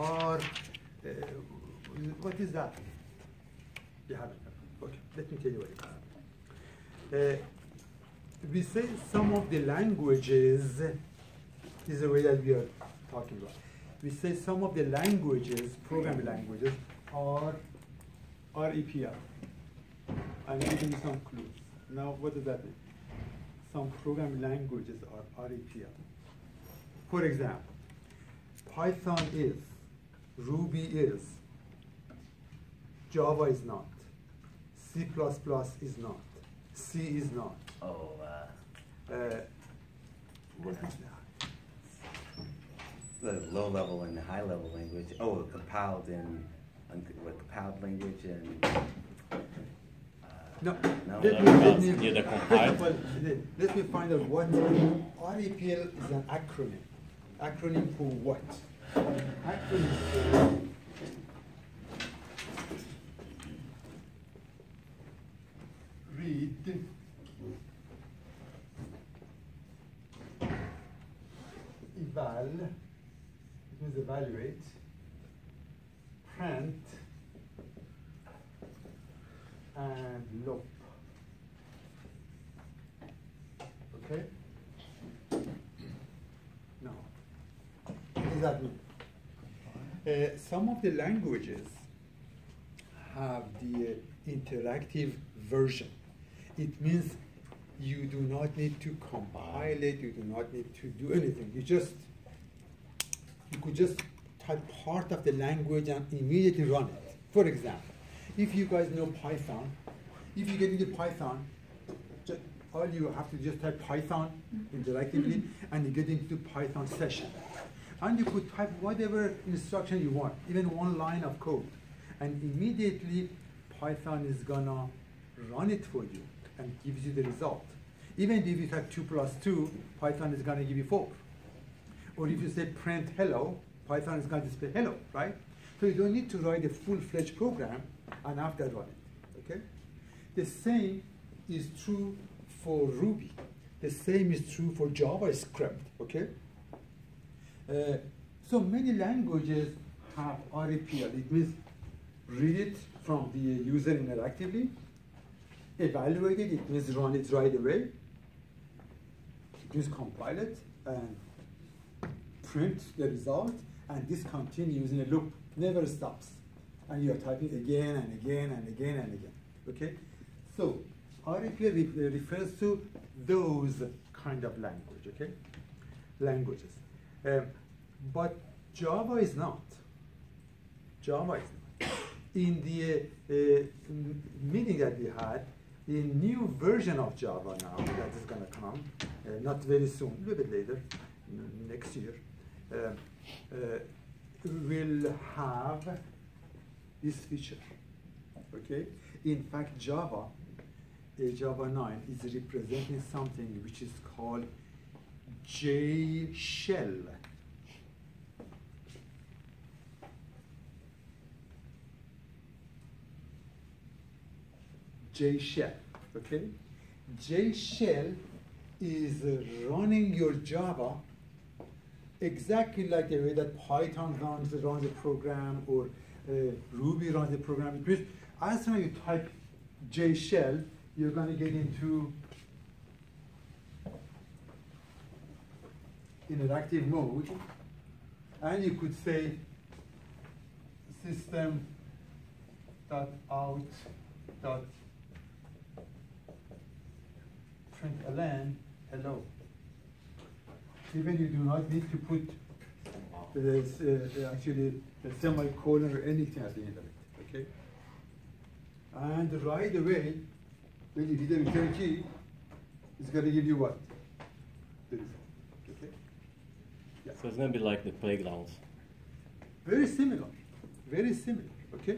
car. What is that? You haven't. Okay, let me tell you what it is. We say some of the languages is the way that we are talking about. We say some of the languages, programming languages, are REPL. I'm giving you some clues. Now, what does that mean? Some programming languages are REPL. For example, Python is, Ruby is, Java is not, C++ is not, C is not. Oh, what is that? The low level and the high level language. Oh, compiled in what compiled language and. No. No. Let me find out what REPL is an acronym. Acronym for what? Acronym for read, eval, it means evaluate, print, and loop. Okay? Now, what does that mean? Some of the languages have the interactive version. It means you do not need to compile it, you do not need to do anything. You could just type part of the language and immediately run it. For example, if you guys know Python, if you get into Python, all you have to just type Python interactively, and you get into Python session. And you could type whatever instruction you want, even one line of code. And immediately, Python is gonna run it for you and gives you the result. Even if you type 2 plus 2, Python is gonna give you 4. Or if you say print hello, Python is gonna display hello, right? So you don't need to write a full-fledged program and after run it, okay? The same is true for Ruby. The same is true for JavaScript, okay? So many languages have REPL. It means read it from the user interactively, evaluate it, it means run it right away, it means compile it, and print the result, and this continues in a loop, never stops. And you are typing again and again and again and again, okay? So REPL refers to those kind of language, okay? Languages. But Java is not. Java is not. In the meeting that we had, the new version of Java now that is going to come, not very soon, a little bit later, next year, will have this feature, okay? In fact, Java 9 is representing something which is called J-shell. J-shell, okay? J-shell is running your Java exactly like the way that Python runs a program or Ruby runs a program. As soon as you type J-shell, you're going to get into interactive mode, and you could say system.out.println hello. Even you do not need to put actually a semicolon or anything at the end of it, okay? And right away, when you hit the return key, it's going to give you what? The result, okay? Yeah. So it's going to be like the playgrounds. Very similar, okay?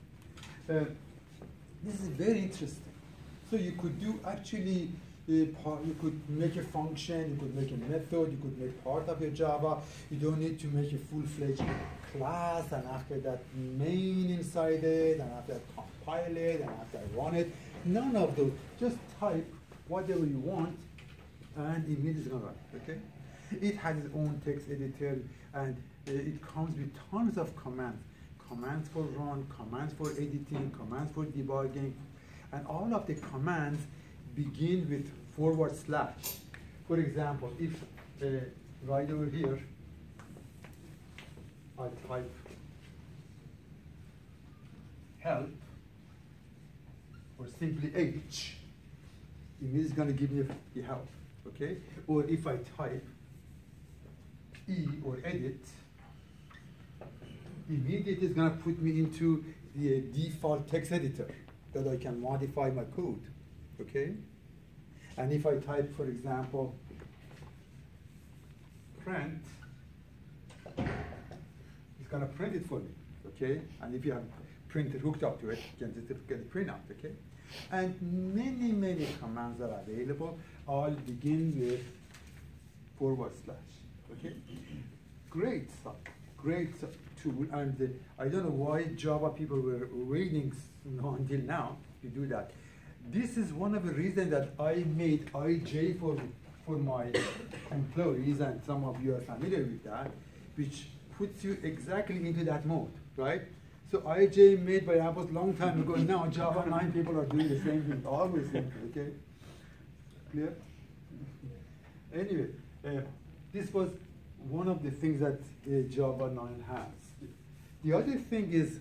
This is very interesting. So you could do actually, you could make a function, you could make a method, you could make part of your Java. You don't need to make a full-fledged class, and after that main inside it, and after that compile it, and after that run it. None of those. Just type whatever you want, and immediately it's going to run, okay? It has its own text editor, and it comes with tons of commands. Commands for run, commands for editing, commands for debugging, and all of the commands begin with /. For example, if right over here, I type help, or simply H, it is going to give me the help, okay? Or if I type E or edit, immediately it's going to put me into the default text editor that I can modify my code, okay? And if I type, for example, print, it's going to print it for me, okay? And if you have printer hooked up to it, you can just get a print out, okay? And many, many commands are available, all begin with /, okay? Great stuff, great tool, and I don't know why Java people were waiting until now to do that. This is one of the reasons that I made IJ for my employees, and some of you are familiar with that, which puts you exactly into that mode, right? So IJ made by Apple a long time ago. Now Java 9 people are doing the same thing, always same thing, okay? Clear? Anyway, this was one of the things that Java 9 has. The other thing is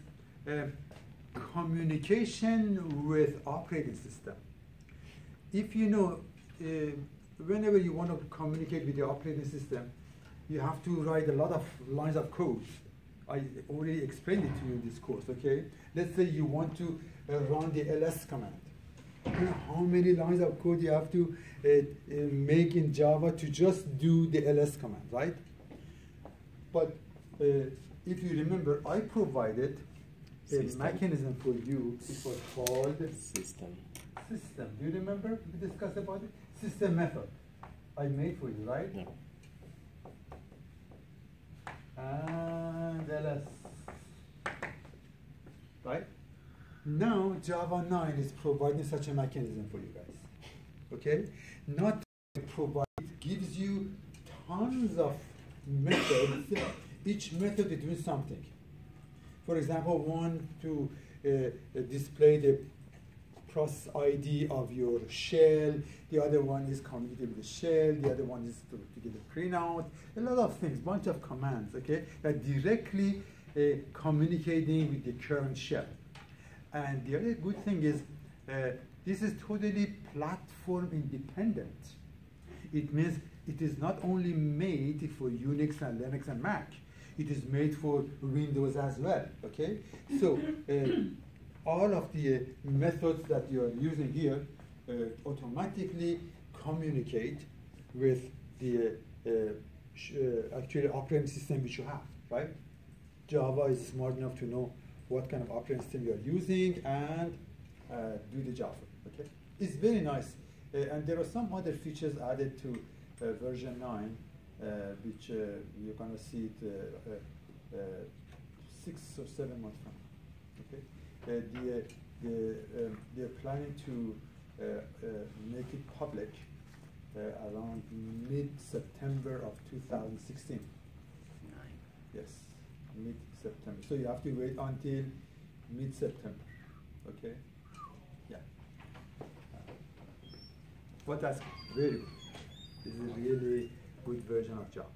communication with operating system. If you know, whenever you want to communicate with the operating system, you have to write a lot of lines of code. I already explained it to you in this course, okay? Let's say you want to run the ls command. You know how many lines of code you have to make in Java to just do the ls command, right? But if you remember, I provided a mechanism for you. It was called system. System. Do you remember we discussed about it? System method. I made for you, right? Yeah. And ls. Right? Now Java 9 is providing such a mechanism for you guys. Okay? Not provide, it gives you tons of methods. Each method is doing something. For example, one to display the process ID of your shell, the other one is communicating with the shell, the other one is to get a printout, a lot of things, bunch of commands, okay, that directly communicating with the current shell. And the other good thing is this is totally platform independent. It means it is not only made for Unix and Linux and Mac, it is made for Windows as well, okay? So all of the methods that you are using here automatically communicate with the actually operating system which you have, right? Java is smart enough to know what kind of operating system you are using and do the job, okay? It's very nice. And there are some other features added to version 9, which you're going to see it 6 or 7 months from now, okay? They're planning to make it public around mid-September of 2016. Yes, mid-September. So you have to wait until mid-September, okay? Yeah. But that's very good. This is a really good version of Java.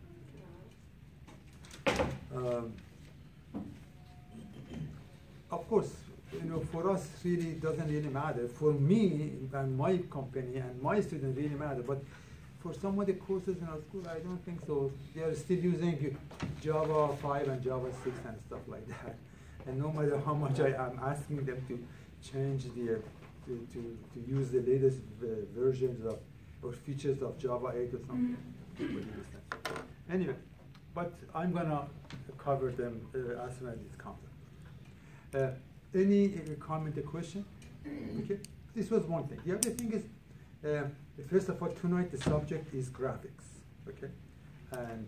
Of course, you know, for us, really, it doesn't really matter. For me and my company and my students, really matter. But for some of the courses in our school, I don't think so. They are still using Java 5 and Java 6 and stuff like that. And no matter how much I am asking them to change the to use the latest versions of or features of Java 8 or something. Anyway, but I'm gonna cover them as soon as it comes up. Any comment or question? Okay, this was one thing. The other thing is, first of all, tonight the subject is graphics. Okay, and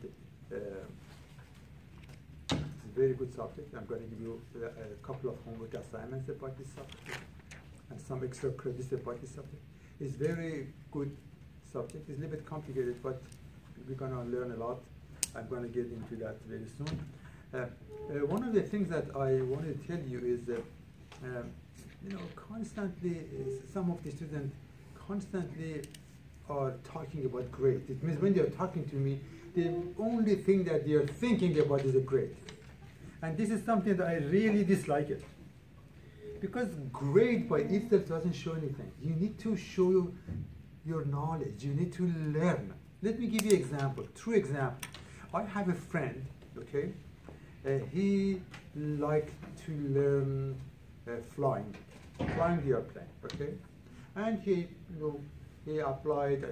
it's a very good subject. I'm going to give you a couple of homework assignments about this subject and some extra credits about this subject. It's very good subject. It's a little bit complicated, but we're going to learn a lot. I'm going to get into that very soon. One of the things that I wanted to tell you is that, constantly, some of the students constantly are talking about grade. It means when they're talking to me, the only thing that they're thinking about is a grade. And this is something that I really dislike it. Because grade by itself doesn't show anything. You need to show your knowledge. You need to learn. Let me give you an example, true example. I have a friend, okay? He liked to learn flying the airplane, okay? And he applied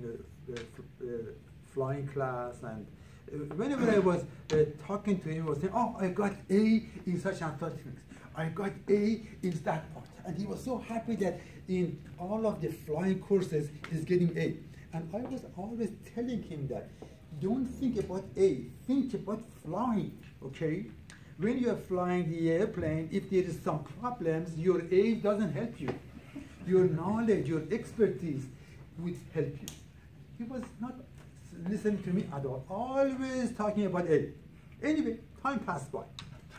flying class, and whenever I was talking to him, I was saying, "Oh, I got A in such and such things. I got A in that part," and he was so happy that in all of the flying courses he's getting A. And I was always telling him that don't think about A, think about flying, okay? When you are flying the airplane, if there is some problems, your A doesn't help you. Your knowledge, your expertise would help you. He was not listening to me at all, always talking about A. Anyway, time passed by.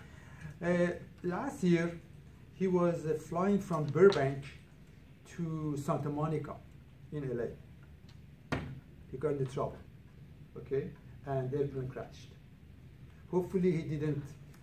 Last year, he was flying from Burbank to Santa Monica in LA. He got into trouble, okay? And the airplane crashed. Hopefully he didn't,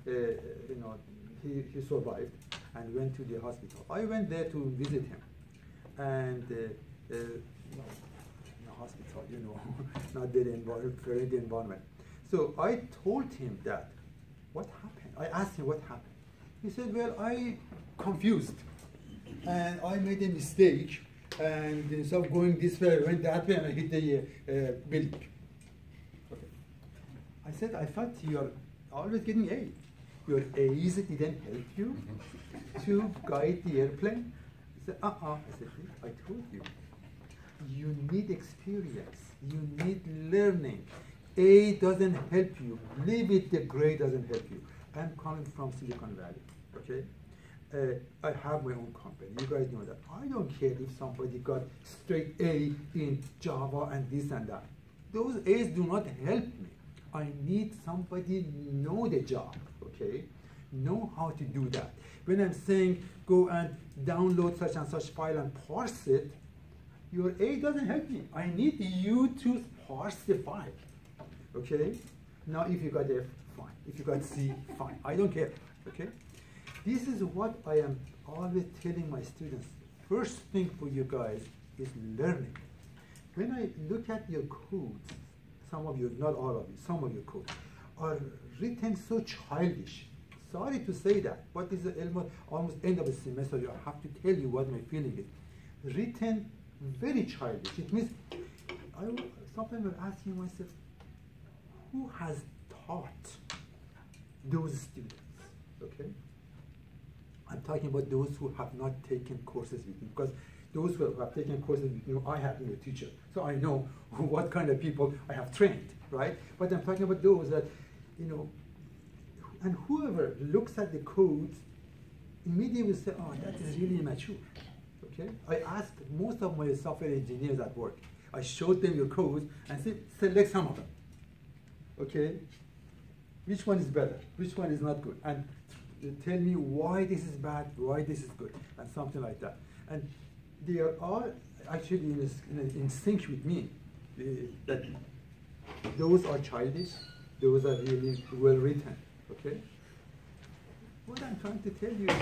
he survived and went to the hospital. I went there to visit him. And in the hospital, not very friendly environment. So I told him that, what happened? I asked him what happened. He said, well, I confused. And I made a mistake. And instead of going this way, I went that way, and I hit the building. Okay. I said, I thought you're always getting A. Your A's didn't help you to guide the airplane? He said, I said, I told you. You need experience. You need learning. A doesn't help you. Leave it, the grade doesn't help you. I'm coming from Silicon Valley, okay? I have my own company. You guys know that. I don't care if somebody got straight A in Java and this and that. Those A's do not help me. I need somebody know the job, okay? Know how to do that. When I'm saying go and download such and such file and parse it, your A doesn't help me. I need you to parse the file, okay? Now if you got F, fine. If you got C, fine. I don't care, okay? This is what I am always telling my students. First thing for you guys is learning. When I look at your codes, some of you, not all of you, some of your codes are written so childish. Sorry to say that, but it's almost end of the semester. I have to tell you what my feeling is. Written very childish. It means, sometimes I'm asking myself, who has taught those students, okay? I'm talking about those who have not taken courses with me, because those who have taken courses with me, I have been a teacher, so I know what kind of people I have trained, right? But I'm talking about those that, and whoever looks at the codes immediately will say, oh, that is really immature, okay? I asked most of my software engineers at work, I showed them your codes and said, select some of them, okay? Which one is better? Which one is not good? And tell me why this is bad, why this is good, and something like that. And they are all actually in sync with me. That those are childish, those are really well written. Okay? What I'm trying to tell you is,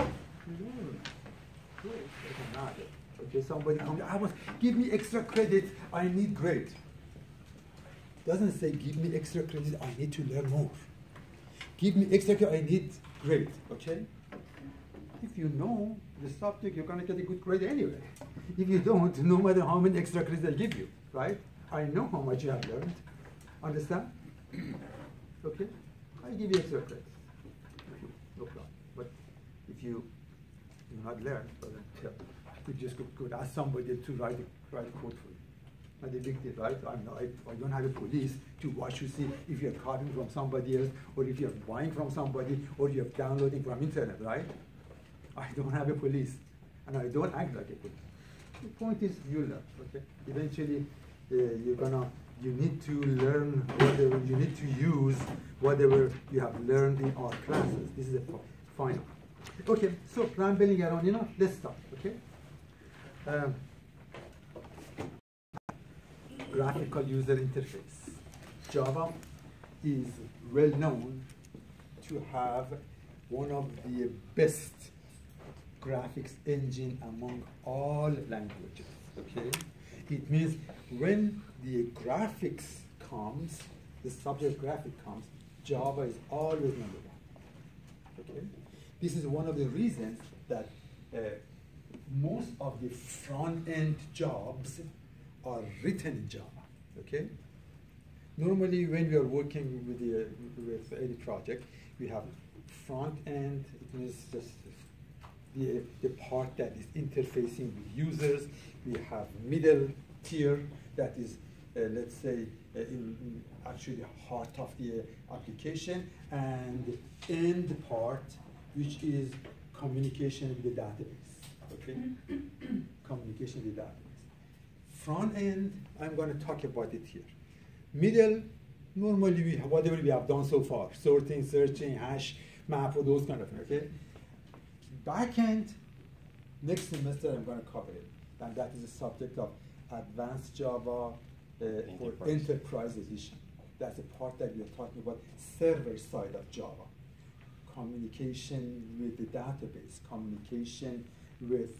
doesn't matter. Okay, somebody comes, give me extra credit, I need grade. Doesn't say give me extra credit, I need to learn more. Give me extra credit, I need grade, okay? If you know the subject, you're gonna get a good grade anyway. If you don't, no matter how many extra credits I give you, right? I know how much you have learned. Understand? Okay? I give you extra credits. No problem. But if you do not learn, you just could ask somebody to write a code for you. Not a big deal, right? I don't have a police to watch to see if you're copying from somebody else, or if you're buying from somebody, or you're downloading from internet, right? I don't have a police, and I don't act like a police. The point is, you learn, okay? Eventually, you're gonna you need to learn whatever, you need to use whatever you have learned in our classes. This is a final. Okay, so rambling around enough, let's start, okay? Graphical user interface. Java is well known to have one of the best graphics engine among all languages, okay? It means when the graphics comes, the subject graphic comes, Java is always number one, okay? This is one of the reasons that most of the front-end jobs are written in Java, okay? Normally, when we are working with any project, we have front-end, it means just the part that is interfacing with users. We have middle tier that is, let's say, in actually the heart of the application, and end part, which is communication with the database, okay? Communication with the database. Front end, I'm going to talk about it here. Middle, normally we have whatever we have done so far, sorting, searching, hash, map, or those kind of things, okay? Back end, next semester I'm going to cover it, and that is the subject of Advanced Java for Enterprise Edition. That's the part that we are talking about, server side of Java. Communication with the database, communication with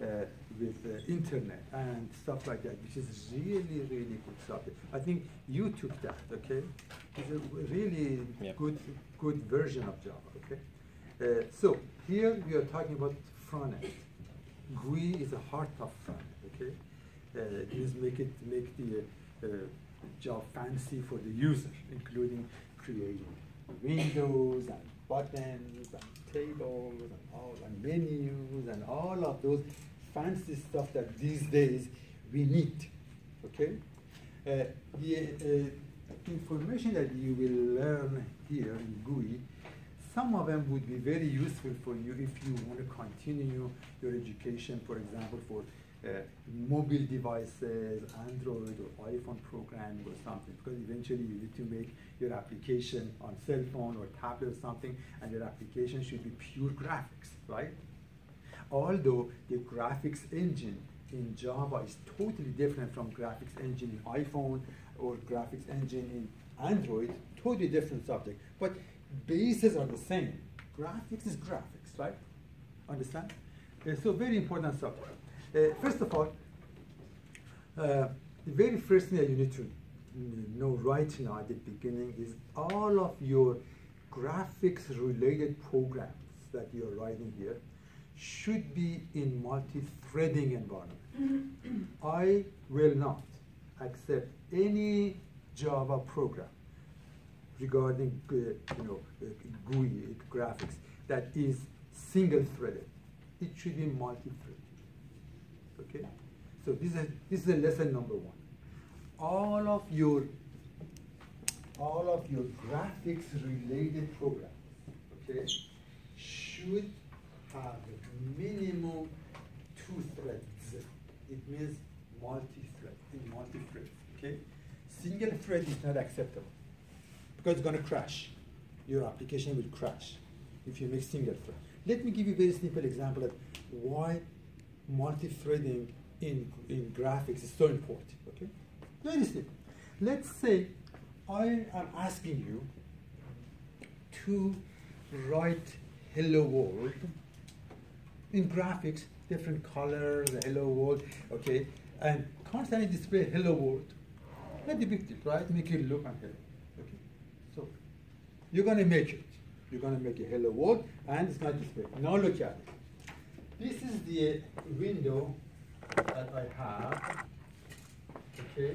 internet and stuff like that, which is really, really good subject. I think you took that, okay? It's a really good version of Java, okay? So here we are talking about front end. GUI is the heart of front end, okay? Is make the job fancy for the user, including creating windows and buttons and tables and menus and all of those fancy stuff that these days we need, okay? The information that you will learn here in GUI, some of them would be very useful for you if you want to continue your education, for example, for mobile devices, Android or iPhone programming or something, because eventually you need to make your application on cell phone or tablet or something, and your application should be pure graphics, right? Although the graphics engine in Java is totally different from graphics engine in iPhone or graphics engine in Android, totally different subject, but bases are the same. Graphics is graphics, right? Understand? So very important subject. First of all, the very first thing that you need to know right now at the beginning is all of your graphics-related programs that you're writing here should be in multi-threading environment. I will not accept any Java program regarding GUI graphics that is single-threaded. It should be multi-threaded. Okay, so this is a lesson number one. All of your graphics related programs, okay, should have minimum 2 threads. It means multi-thread. Okay, single thread is not acceptable because it's going to crash. Your application will crash if you make single thread. Let me give you a very simple example of why multi-threading in graphics is so important, okay? Very simple. Let's say I am asking you to write hello world. In graphics, different colors, hello world, okay? And constantly display hello world. Not a big deal, right? Make it look and hello, okay? So you're gonna make it. You're gonna make a hello world and it's gonna display. Now look at it. This is the window that I have, okay?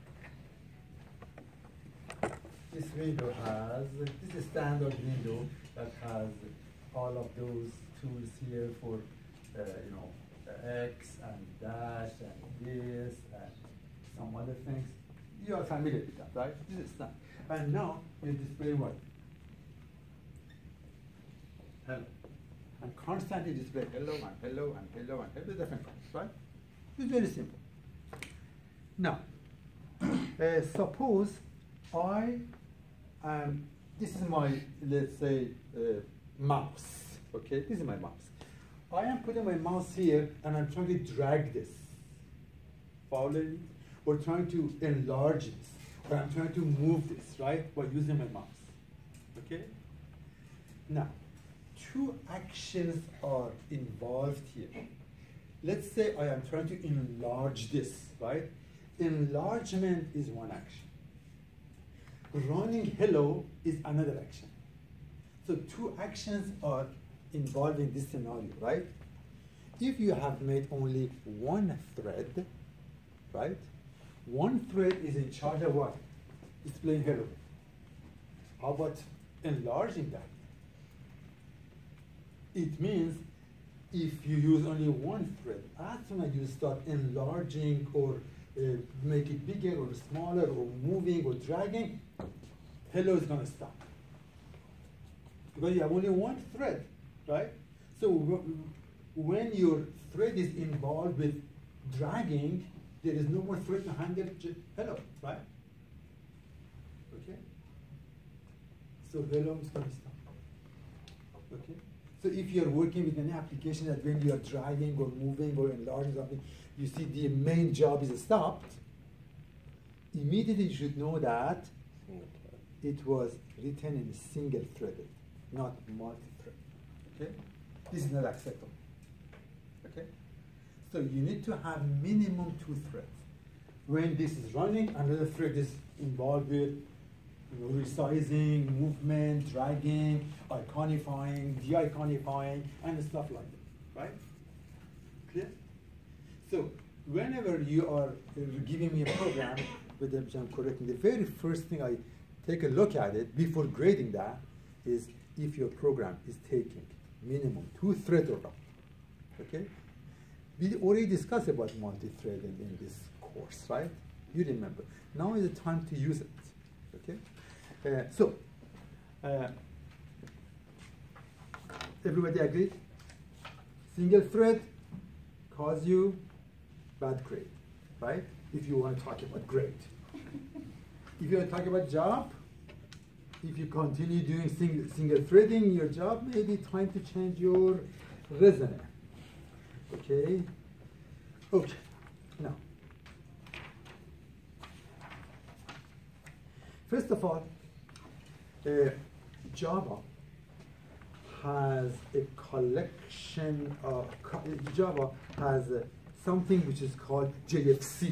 This window has, this is a standard window that has all of those tools here for, X and dash and this and some other things. You are familiar with that, right? This is that. And now we display what? Hello. And constantly display hello and hello and hello and hello, different colors, right? It's very simple. Now, Suppose I am, this is my, let's say, mouse. Okay, this is my mouse. I am putting my mouse here and I'm trying to drag this. Following it? Or trying to enlarge it. Or I'm trying to move this, right? By using my mouse. Okay? Now, two actions are involved here. Let's say I am trying to enlarge this, right? Enlargement is one action. Running hello is another action. So two actions are involved in this scenario, right? If you have made only one thread, right? One thread is in charge of what? Displaying hello. How about enlarging that? It means if you use only one thread, as soon as you start enlarging or make it bigger or smaller or moving or dragging, hello is going to stop. Because you have only one thread, right? So when your thread is involved with dragging, there is no more thread to handle hello, right? Okay? So hello is going to stop. Okay? So if you're working with any application that when you are dragging or moving or enlarging something, you see the main job is stopped, immediately you should know that it was written in single threaded, not multi-thread. Okay? This is not acceptable. Okay? So you need to have minimum 2 threads. When this is running, another thread is involved with resizing, movement, dragging, iconifying, de-iconifying, and stuff like that, right? Clear? So whenever you are giving me a program, which I'm correcting, the very first thing I take a look at it before grading that is if your program is taking minimum 2 threads or not, okay? We already discussed about multi-threading in this course, right? You remember. Now is the time to use it, okay? Everybody agreed? Single thread cause you bad grade, right? If you want to talk about grade. If you want to talk about job, if you continue doing single threading in your job, maybe time to change your resume. Okay? Okay, now. First of all, Java has a collection of, Java has something which is called JFC.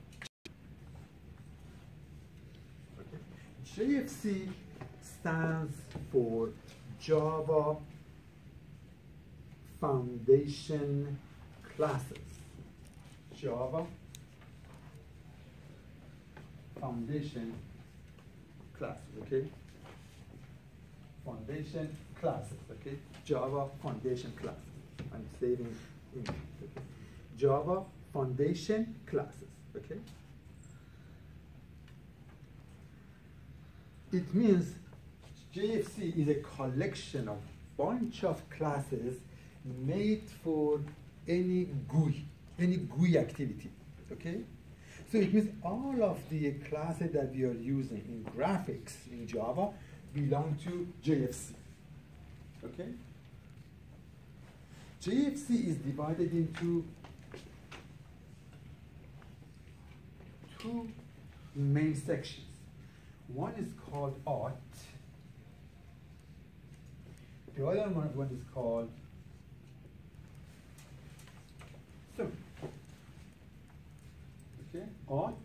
Okay. JFC stands for Java Foundation Classes. Java Foundation Class, okay? Foundation classes, okay? Java Foundation Classes. I'm saving English, okay? Java Foundation Classes, okay? It means JFC is a collection of bunch of classes made for any GUI activity, okay? So it means all of the classes that we are using in graphics in Java belong to JFC, okay? JFC is divided into 2 main sections. One is called art. The other one is called so. Okay, art.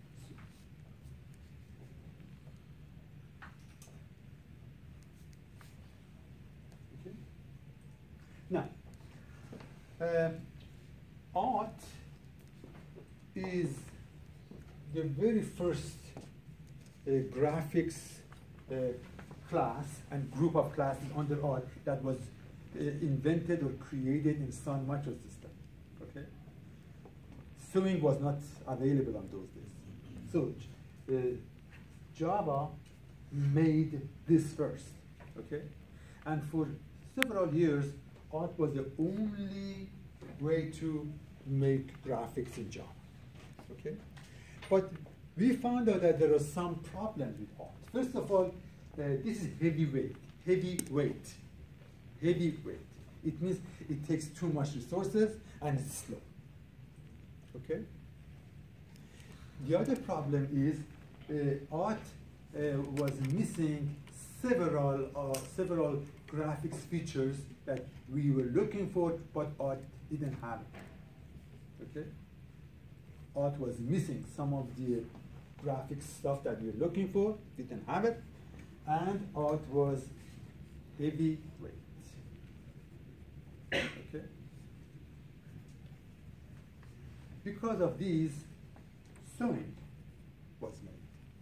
Okay. Now, art is the very first graphics class and group of classes under art that was invented or created in Sun Microsystem. Okay. Sewing was not available on those days. So Java made this first, okay? And for several years, art was the only way to make graphics in Java, okay? But we found out that there are some problems with art. First of all, this is heavyweight. It means it takes too much resources and it's slow. Okay? The other problem is art was missing several graphics features that we were looking for, but art didn't have it. Okay? Art was missing some of the graphics stuff that we were looking for, didn't have it, and art was heavyweight. Okay? Because of these, Swing was made.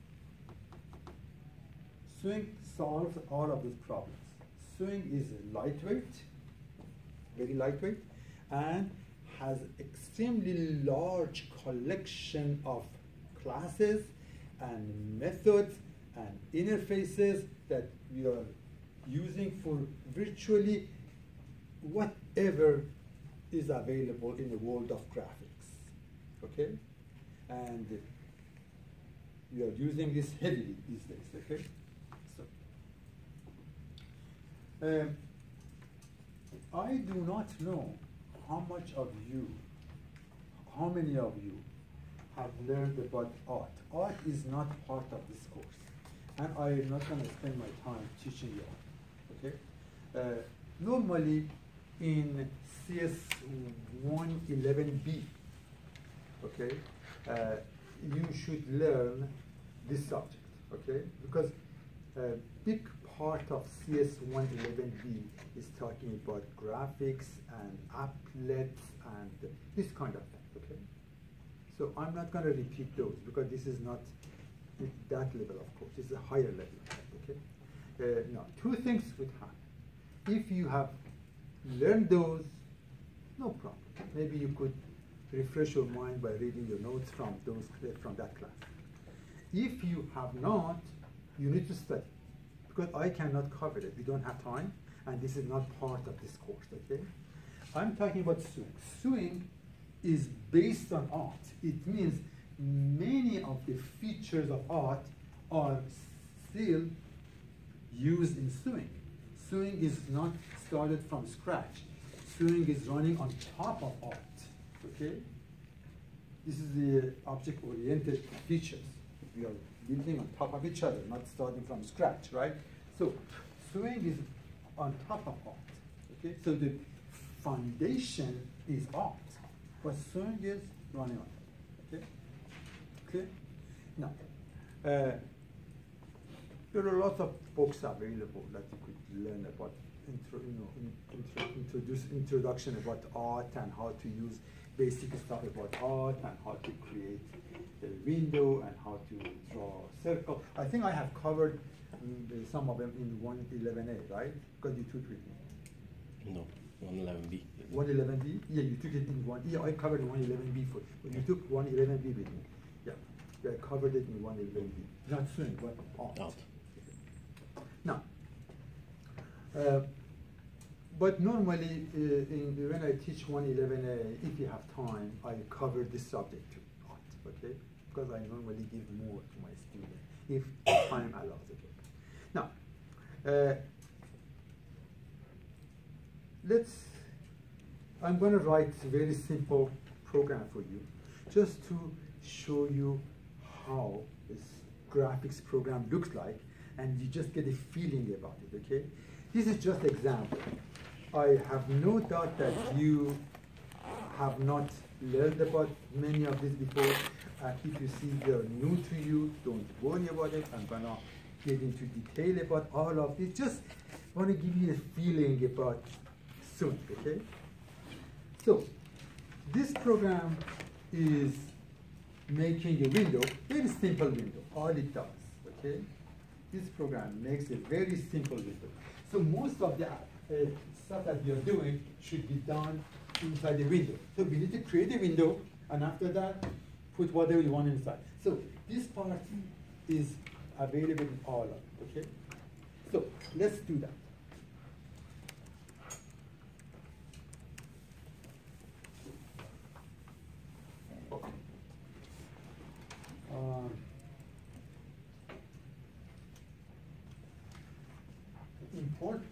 Swing solves all of these problems. Swing is lightweight, very lightweight, and has extremely large collection of classes and methods and interfaces that we are using for virtually whatever is available in the world of graphics. Okay? And we are using this heavily these days. Okay? So, I do not know how many of you have learned about art. Art is not part of this course, and I am not going to spend my time teaching you art. Okay? Normally, in CS 111B, okay, you should learn this subject, okay? Because a big part of CS 111B is talking about graphics and applets and this kind of thing, okay? So I'm not going to repeat those because this is not that level of course, it's a higher level, okay? Now, two things would happen. If you have learned those, no problem. Maybe you could refresh your mind by reading your notes from that class. If you have not, you need to study, because I cannot cover it. We don't have time, and this is not part of this course, okay? I'm talking about Swing. Swing is based on art. It means many of the features of art are still used in Swing. Swing is not started from scratch. Swing is running on top of art, okay? This is the object-oriented features. We are building on top of each other, not starting from scratch, right? So Swing is on top of art, okay? So the foundation is art, but Swing is running on it, okay? Clear? Now, there are lots of books available that you could learn about introduction about art and how to use basic stuff about art and how to create a window and how to draw a circle. I think I have covered some of them in 111A, right? Because you took it with me. No, 111B. 111B? Yeah, you took it in one. Yeah, I covered 111B for you. You took 111B with me. Yeah, I covered it in 111B. Not Swing, but art. Now, but normally, when I teach 111A, if you have time, I cover this subject too, art, okay? Because I normally give more to my students, if time allows, okay? Now, I'm going to write a very simple program for you, just to show you how this graphics program looks like, and you just get a feeling about it, okay? This is just an example. I have no doubt that you have not learned about many of these before. If you see they're new to you, don't worry about it. I'm gonna get into detail about all of this. Just want to give you a feeling about Swing, okay? So, this program is making a window, very simple window, all it does, okay? This program makes a very simple window. So most of the stuff that we are doing should be done inside the window. So we need to create a window, and after that, put whatever you want inside. So this part is available in all of it, okay? So let's do that. Okay. import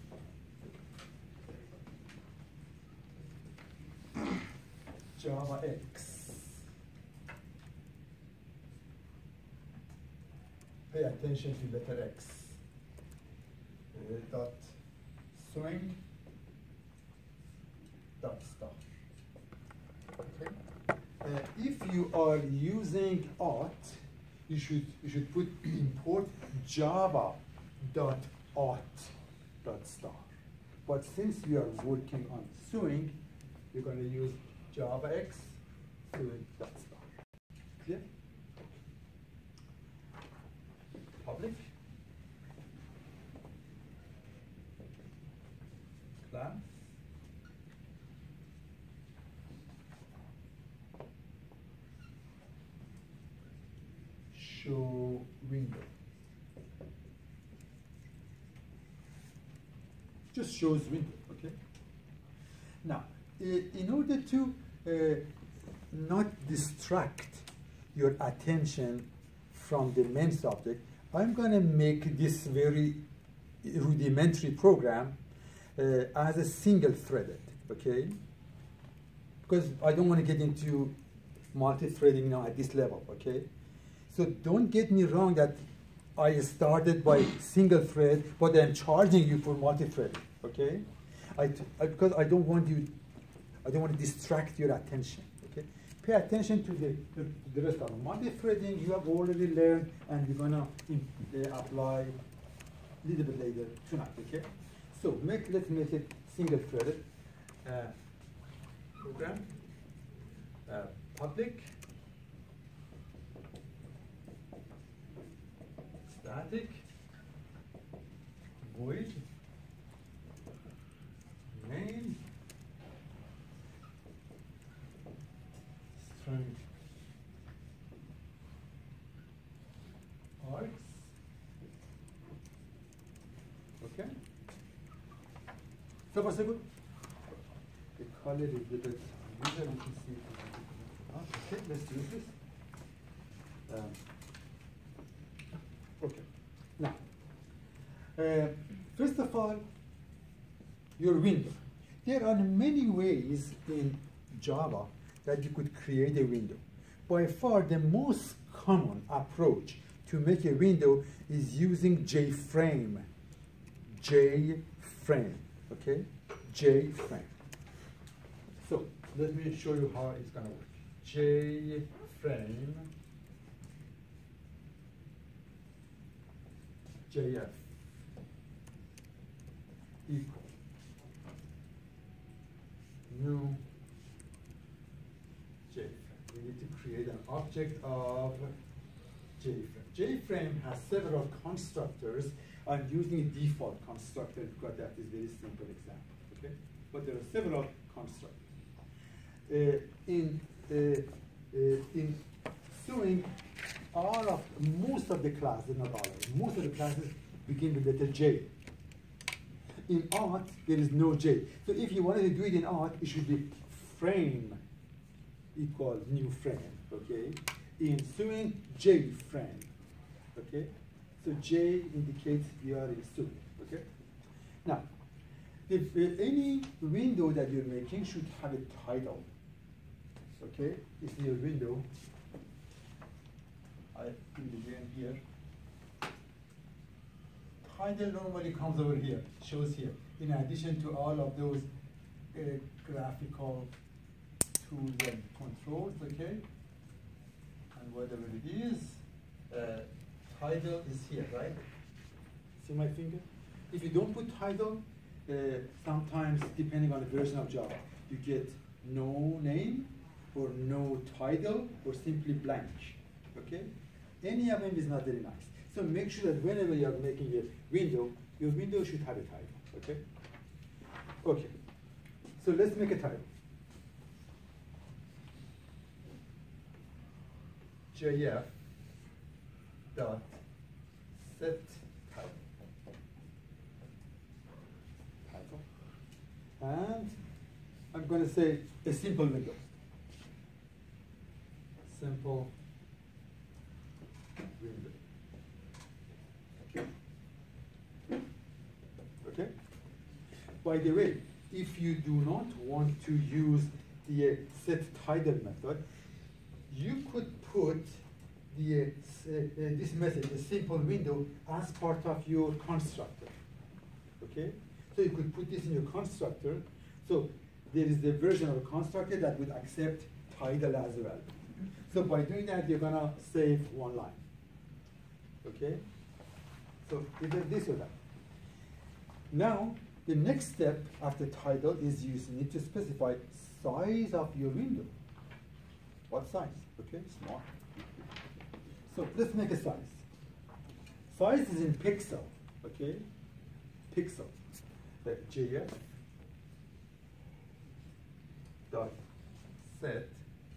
Java X. Pay attention to letter X. Dot string dot star. Okay. If you are using auth, you should put import Java dot auth dot star. But since we are working on swing, we're going to use Java X swing dot star. Clear? Public class show window. Just shows window, okay? Now, in order to not distract your attention from the main subject, I'm going to make this very rudimentary program as a single-threaded, okay? Because I don't want to get into multi-threading now at this level, okay? So don't get me wrong that I started by single thread, but I'm charging you for multi-threading, okay? Because I don't want to distract your attention, okay? Pay attention to the rest of it. Multi-threading you have already learned, and we're gonna apply a little bit later tonight, okay? So let's make it single-threaded program. Public static void main string args. Okay. So far so good. The color is a bit unusual. You can see. Okay, let's use this. Okay. Now, first of all, your window. There are many ways in Java that you could create a window. By far, the most common approach to make a window is using JFrame. JFrame, okay? JFrame. So, let me show you how it's going to work. JFrame. JF equal new JFrame. We need to create an object of JFrame. JFrame has several constructors. I'm using a default constructor because that is a very simple example. Okay, but there are several constructors. In Swing, most of the classes, not all of them, most of the classes begin with letter J. In auth, there is no J. So if you wanted to do it in auth, it should be frame equal new frame, okay? In Swing, J frame, okay? So J indicates we are in Swing, okay? Now, if any window that you're making should have a title, okay? This is your window. I put it again here. Title normally comes over here, shows here. In addition to all of those graphical tools and controls, okay? And whatever it is, title is here, right? See my finger? If you don't put title, sometimes depending on the version of Java, you get no name or no title or simply blank, okay? Any of them is not very nice. So make sure that whenever you are making a window, your window should have a title, okay? Okay, so let's make a title. JF dot set title. And I'm going to say a simple window. Simple window. Okay. By the way, if you do not want to use the set title method, you could put the, this method, the simple window, as part of your constructor. Okay? So you could put this in your constructor. So there is the version of a constructor that would accept title as well. So by doing that, you're gonna save one line. Okay? So either this or that. Now, the next step after title is you need to specify size of your window. What size? Okay, small. So let's make a size. Size is in pixel. Okay, pixel. JF dot set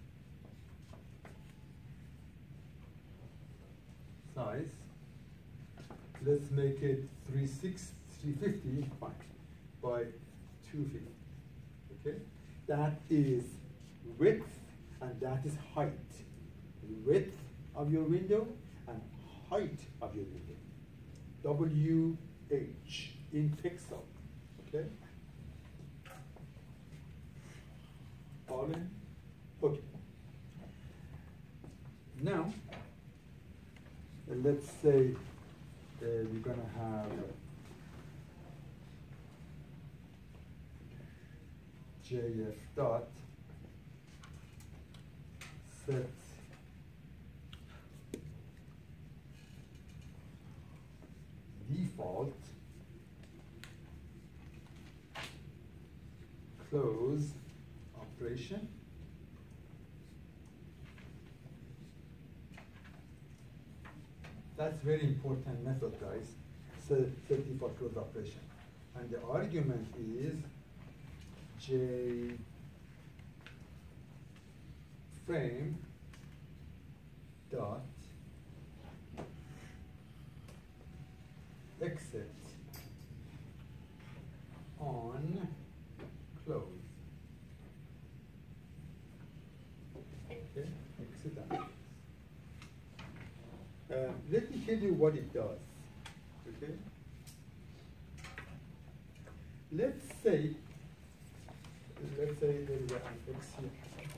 size. Let's make it 350 fine, by 250. Okay, that is width and that is height. Width of your window and height of your window. WH in pixel. Okay. All in. Okay. Now, let's say we're gonna have JF dot set default close operation. That's very important method, guys. Set default close operation. And the argument is J frame dot exit on close. Okay, exit on. Let me tell you what it does. Okay. Let's say there is an X here.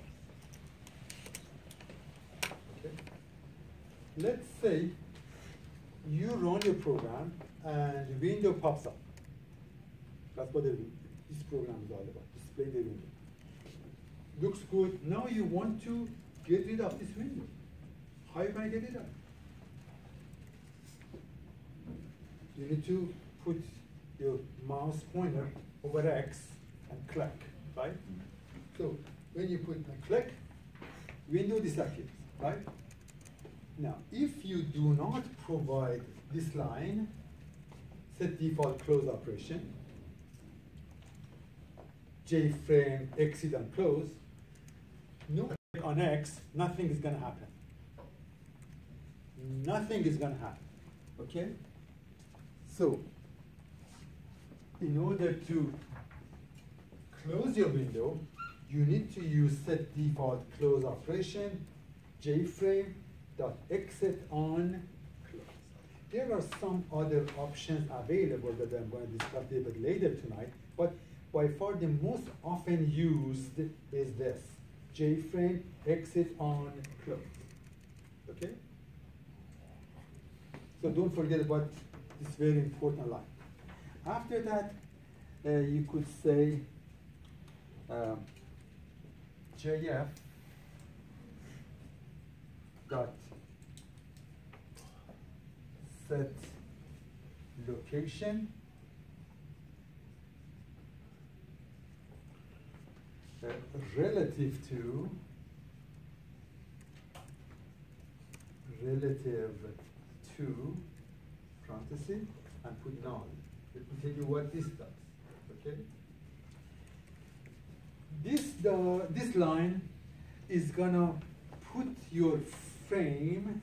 Okay. Let's say you run your program and window pops up. That's what this program is all about, display the window. Looks good. Now you want to get rid of this window. How are you going to get rid of it? You need to put your mouse pointer over X and click, right? So when you put a click, window disappears, right? Now, if you do not provide this line, set default close operation, JFrame exit and close, no click on X, nothing is going to happen. Nothing is going to happen, okay? So, in order to close your window, you need to use set default close operation, JFrame dot exit on close. There are some other options available that I'm going to discuss a bit later tonight, but by far the most often used is this, JFrame exit on close. Okay? So don't forget about this very important line. After that, you could say JF dot set location relative to parenthesis and put null. Let me tell you what this does. Okay. This line is gonna put your frame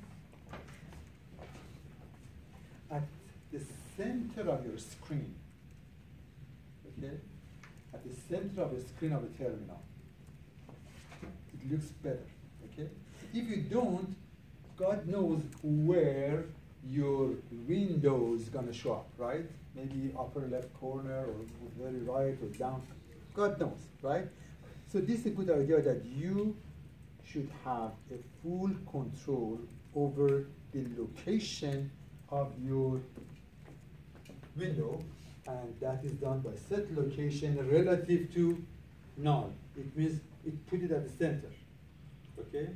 at the center of your screen. Okay, at the center of the screen of the terminal. It looks better. Okay. If you don't, God knows where your window is going to show up, right? Maybe upper left corner or very right or down, God knows, right? So this is a good idea that you should have a full control over the location of your window, and that is done by set location relative to null. It means it put it at the center, okay?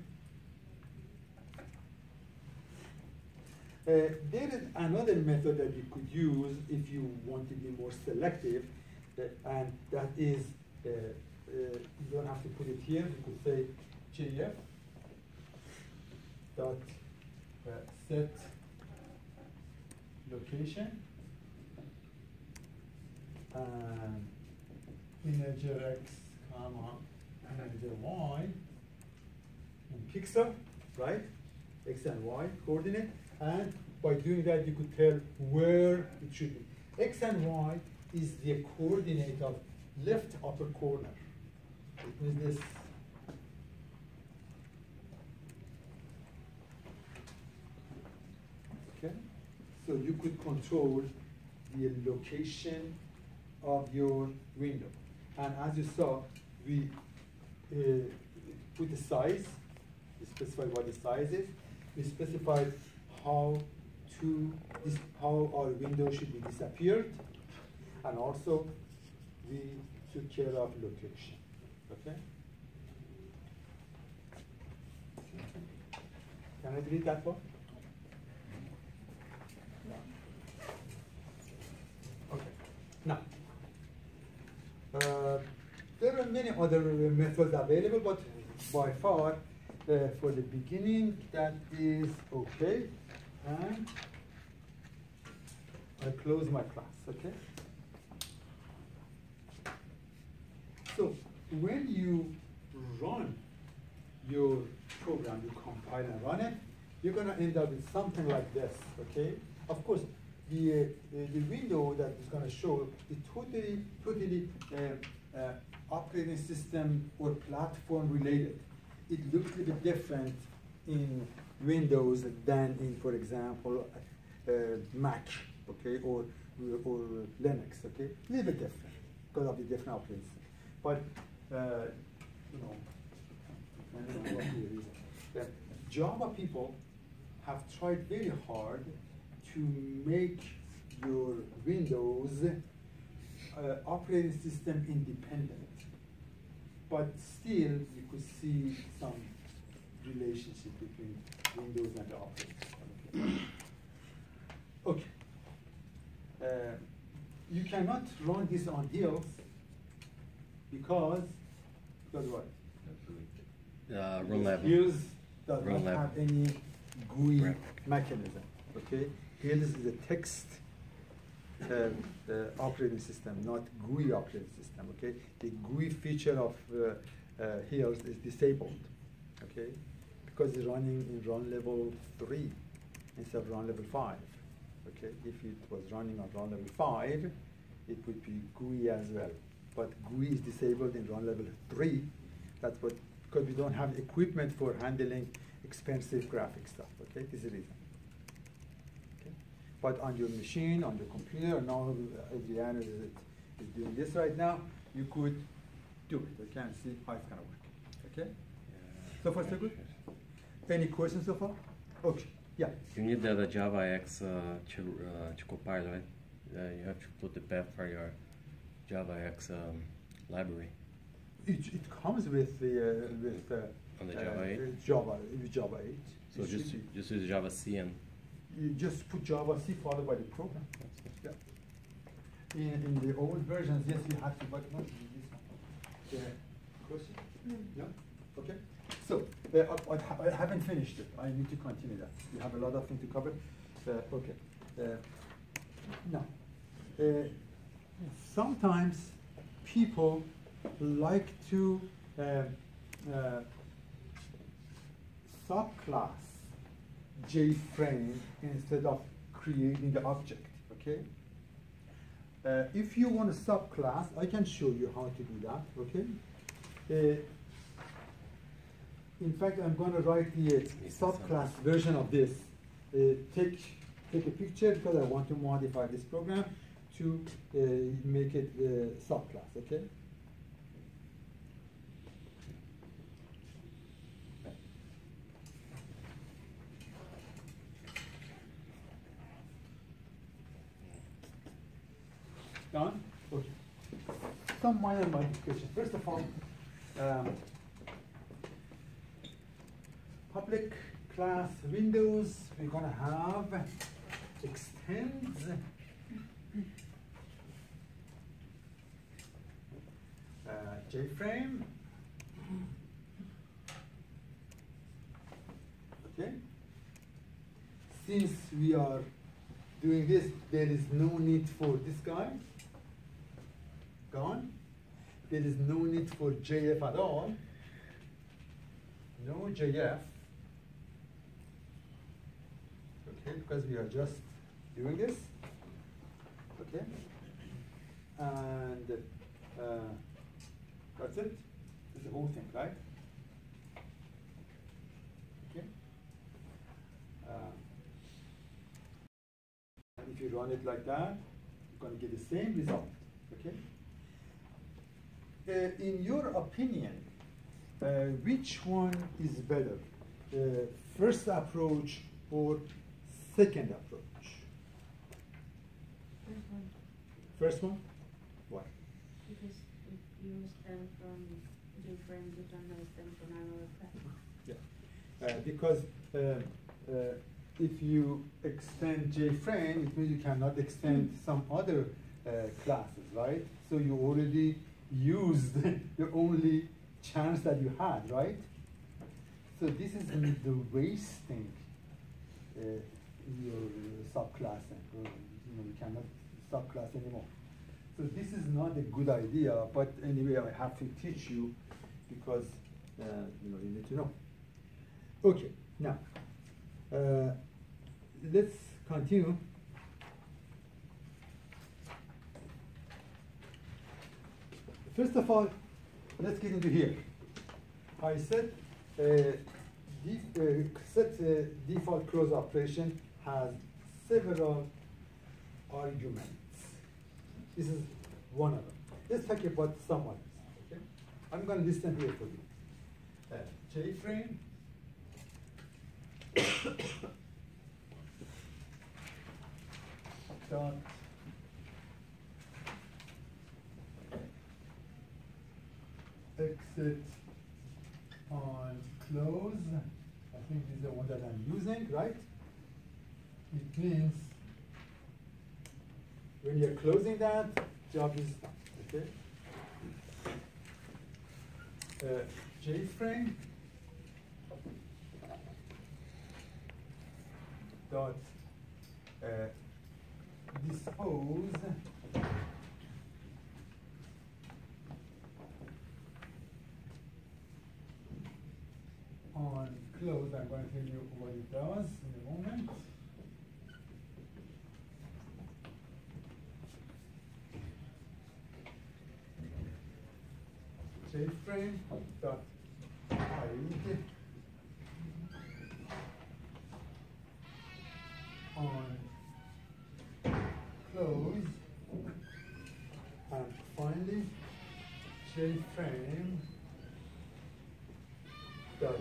There is another method that you could use if you want to be more selective, and that is, you don't have to put it here, you could say JF dot set location and integer x comma integer y in pixel, right? X and y coordinate, and by doing that you could tell where it should be. X and y is the coordinate of left upper corner. It means this. Okay, so you could control the location of your window, and as you saw, we put the size. We specified what the size is. We specified how our window should be disappeared, and also we took care of location. Okay. Can I read that one? Okay. Now, there are many other methods available, but by far, for the beginning, that is okay. And I close my class, okay? So when you run your program, you compile and run it, you're going to end up with something like this, okay? Of course, the window that is going to show is totally operating system or platform related. It looks a little bit different in Windows than in, for example, Mac, okay, or Linux, okay? A little bit different because of the different operating system. But, you know, I don't know what the reason. Java people have tried very hard to make your Windows operating system independent. But still, you could see some relationship between Windows and the operating system. Okay. You cannot run this on Hills because what? Run level. Hills does Run not level. have any GUI Right. mechanism. Okay, Hills is a text operating system, not GUI operating system. Okay, the GUI feature of Hills is disabled. Okay, because it's running in run level 3 instead of run level 5. Okay, if it was running on run level 5, it would be GUI as well. But GUI is disabled in run level 3. That's what, because we don't have equipment for handling expensive graphic stuff. Okay, this is the reason. Okay. But on your machine, on your computer, now Adriana is doing this right now, you could do it. Okay, and see how it's going to work. Okay? So far, so good? Any questions so far? Okay, yeah. You need the JavaX to compile, right? You have to put the path for your JavaX library. It comes with the On the Java 8? Java 8. So just use Java C and You just put Java C followed by the program. Yeah. In the old versions, yes, you have to, but not in this one. Yeah. Question? Yeah. Okay. So I haven't finished it. I need to continue that. We have a lot of things to cover. Okay. Now, sometimes people like to subclass JFrame instead of creating the object. Okay. If you want a subclass, I can show you how to do that. Okay. In fact, I'm going to write the subclass version of this. Take take a picture because I want to modify this program to make it subclass, okay? Done? Okay. Some minor modification. First of all, public class windows, we're going to have extends JFrame. Okay. Since we are doing this, there is no need for this guy. Gone. There is no need for JF at all. No JF. Okay, because we are just doing this. Okay. And that's it. That's the whole thing, right? Okay. And if you run it like that, you're going to get the same result. Okay. In your opinion, which one is better, first approach or second approach? First one. First one? Why? Because if you stem from JFrame, you don't know stem from another class. Yeah. Because if you extend JFrame, it means you cannot extend some other classes, right? So you already used the only chance that you had, right? So this is the wasting your subclass, and you cannot subclass anymore. So this is not a good idea, but anyway, I have to teach you because you need to know. Okay, now let's continue. First of all, let's get into here. I said set default close operation has several arguments. This is one of them. Let's talk about some others. Okay? I'm going to list them here for you. JFrame. Dot exit on close. I think this is the one that I'm using, right? It means when you're closing that, job is done, okay? JFrame dot dispose on close. I'm going to tell you what it does in a moment. JFrame dot hide on close, and finally JFrame dot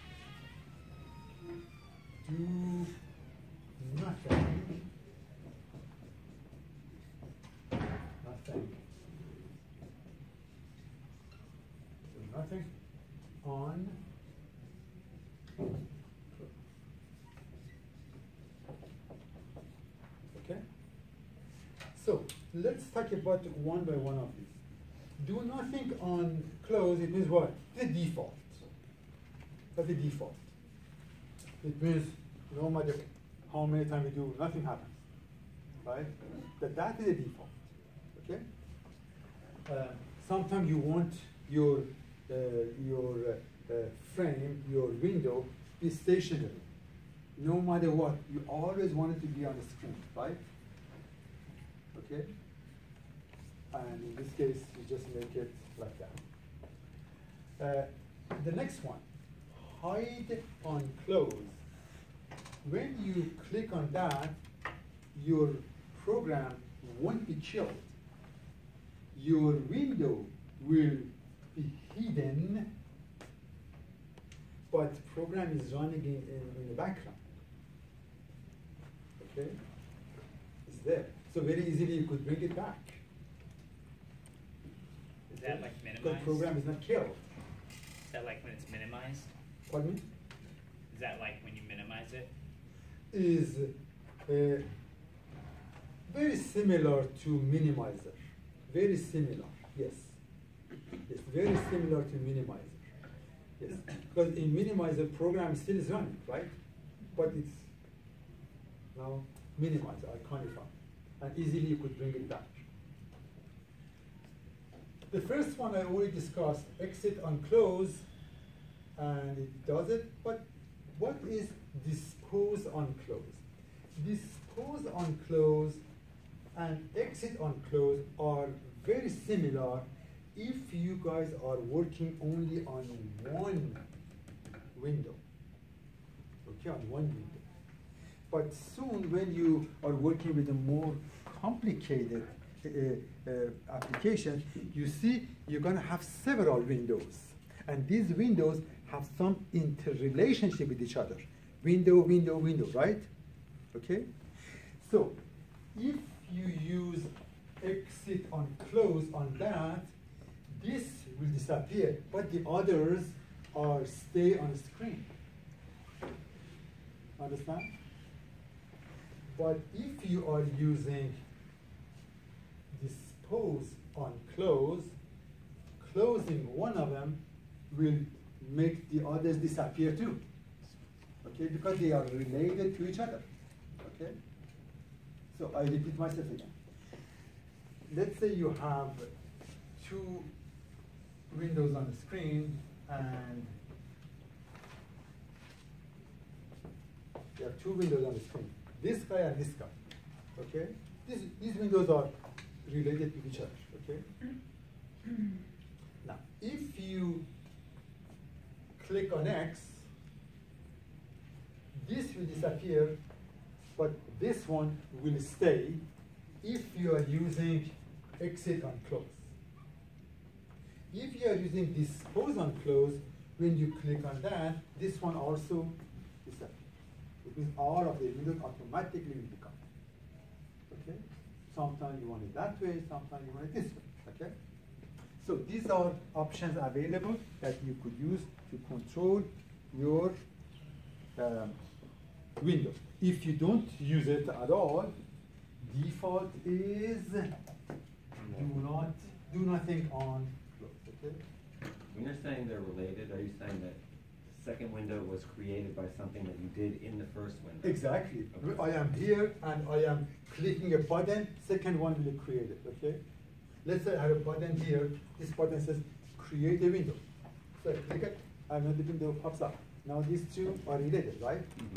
do nothing, do nothing on okay. So let's talk about one by one of these. Do nothing on close, it means what? The default. That's the default. It means no matter how many times you do, nothing happens, right? That is the default, okay? Sometimes you want your frame, your window, be stationary. No matter what, you always want it to be on the screen, right? Okay? And in this case, you just make it like that. The next one, hide on close. When you click on that, your program won't be killed. Your window will be hidden, but program is running in the background. Okay? It's there. So very easily you could bring it back. Is that like minimized? The program is not killed. Is that like when it's minimized? Pardon me? Is that like when you minimize it? Is very similar to minimizer. Very similar, yes. Yes, very similar to minimizer. Yes, because in minimizer program still is running, right? But it's now minimizer, iconify, and easily you could bring it back. The first one I already discussed, exit on close, and it does it, but what is dispose on close? Dispose on close and exit on close are very similar if you guys are working only on one window. Okay, on one window. But soon when you are working with a more complicated application, you see you're going to have several windows. And these windows have some interrelationship with each other. Window, window, window, right? Okay? So, if you use exit on close on that, this will disappear, but the others are stay on screen. Understand? But if you are using dispose on close, closing one of them will make the others disappear too. Okay, because they are related to each other. Okay? So I repeat myself again. Let's say you have two windows on the screen and you have two windows on the screen. This guy and this guy. Okay? These windows are related to each other. Okay? Now, if you click on X, this will disappear, but this one will stay if you are using exit on close. If you are using dispose on close, when you click on that, this one also disappears. It means all of the windows automatically will become. Okay? Sometimes you want it that way, sometimes you want it this way. Okay? So these are options available that you could use to control your window. If you don't use it at all, default is do nothing on close. Okay? When you're saying they're related, are you saying that the second window was created by something that you did in the first window? Exactly. Okay. I am here and I am clicking a button, second one will create it. Okay? Let's say I have a button here. This button says create a window. So I click it and then the window pops up. Now these two are related, right? Mm-hmm.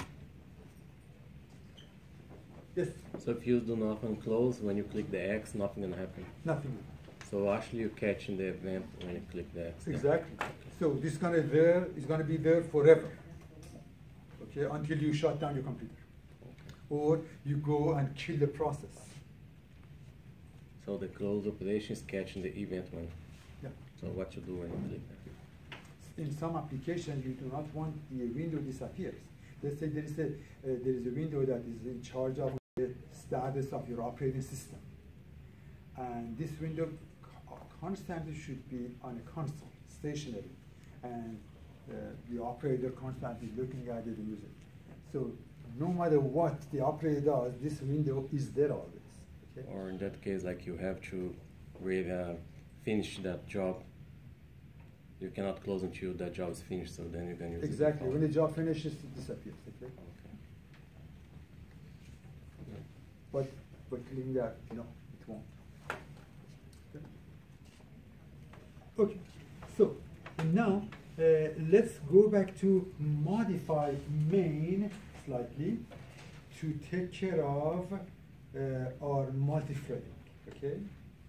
Yes? So if you do nothing close, when you click the X, nothing gonna happen. Nothing. So actually you're catching the event when you click the X. Exactly. So this is gonna be there forever. Okay, until you shut down your computer. Or you go and kill the process. So the close operation is catching the event when. Yeah. So what you do when you click that? In some applications, you do not want the window disappears. Let's say there is a window that is in charge of the status of your operating system. And this window constantly should be on a console, stationary. And the operator constantly looking at it and using it. So no matter what the operator does, this window is there always. Okay? Or in that case, like you have to really finish that job. You cannot close until that job is finished, so then you can use Exactly. it. When the job finishes, it disappears. Okay? Okay. But clicking that, no, it won't. Okay. So now let's go back to modify main slightly to take care of our multi-threading. Okay.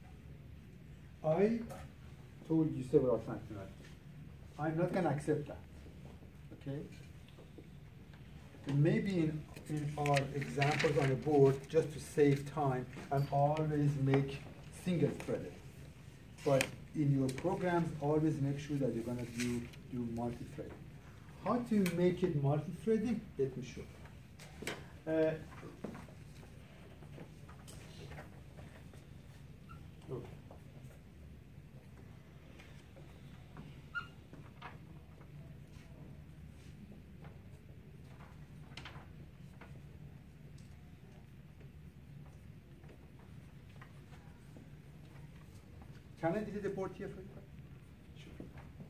I told you several times tonight, I'm not going to accept that. Okay. maybe in our examples on the board, just to save time, and always make single threaded. But in your programs, always make sure that you're gonna do multi-threading. How to make it multi-threading? Let me show you. Okay. Can I delete the board here for you? Sure.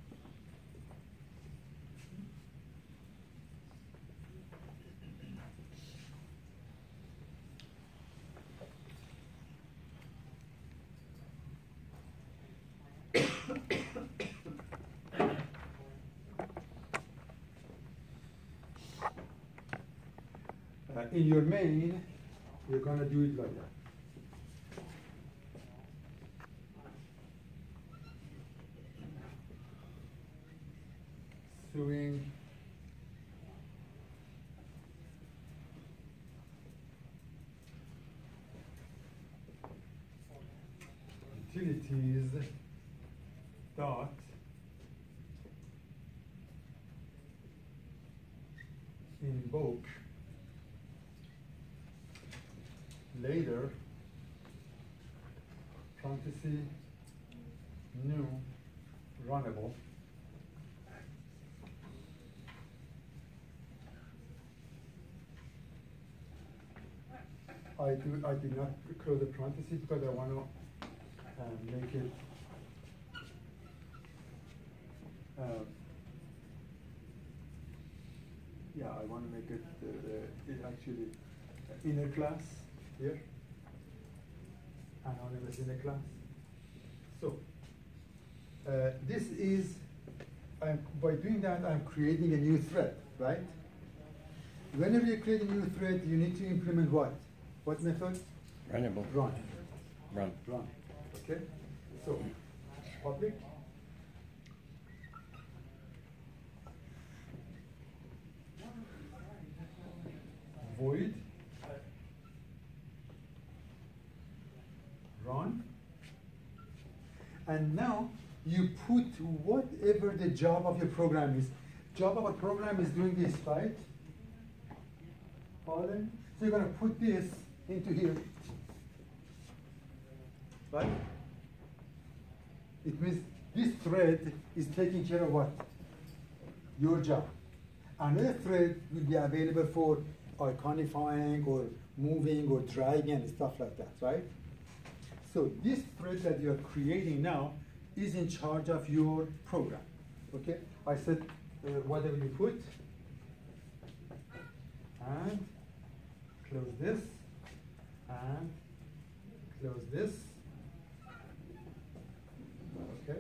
In your main, you're going to do it like that. Doing utilities dot invoke later parenthesis new runnable I did not close the parentheses because I want to make it yeah, I want to make it actually inner class here, anonymous inner class. So this is, by doing that, I'm creating a new thread, right? Whenever you create a new thread, you need to implement what? What method? Runnable. Run. Run. Run. Okay? So, public. Void. Run. And now you put whatever the job of your program is. Job of a program is doing this, right? So you're going to put this into here, right? It means this thread is taking care of what? Your job. Another thread will be available for iconifying or moving or dragging and stuff like that, right? So this thread that you're creating now is in charge of your program, okay? I said whatever you put, and close this, and close this, okay?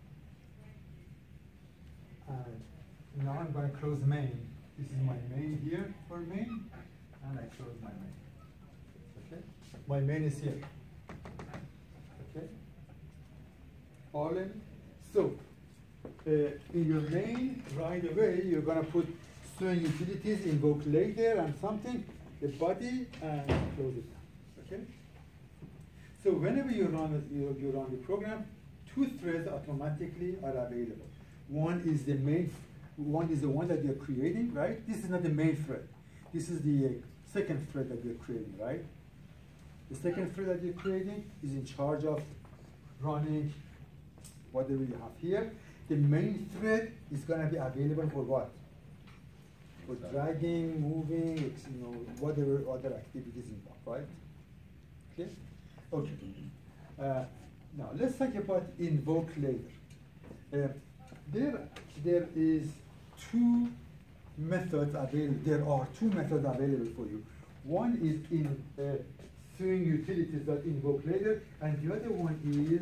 And now I'm going to close main. This is my main here for main, and I close my main, okay? My main is here, okay? All in. So, in your main, right away, you're going to put string utilities, invoke later, and something, the body, and close it down, okay? So whenever you run the program, two threads automatically are available. One is the main, one is the one that you're creating, right? This is not the main thread. This is the second thread that you're creating, right? The second thread that you're creating is in charge of running whatever you have here. The main thread is going to be available for what? For dragging, moving, whatever other activities involved, right? Okay? Okay. Now let's talk about invoke later. There is two methods available. There are two methods available for you. One is in string utilities that invoke later, and the other one is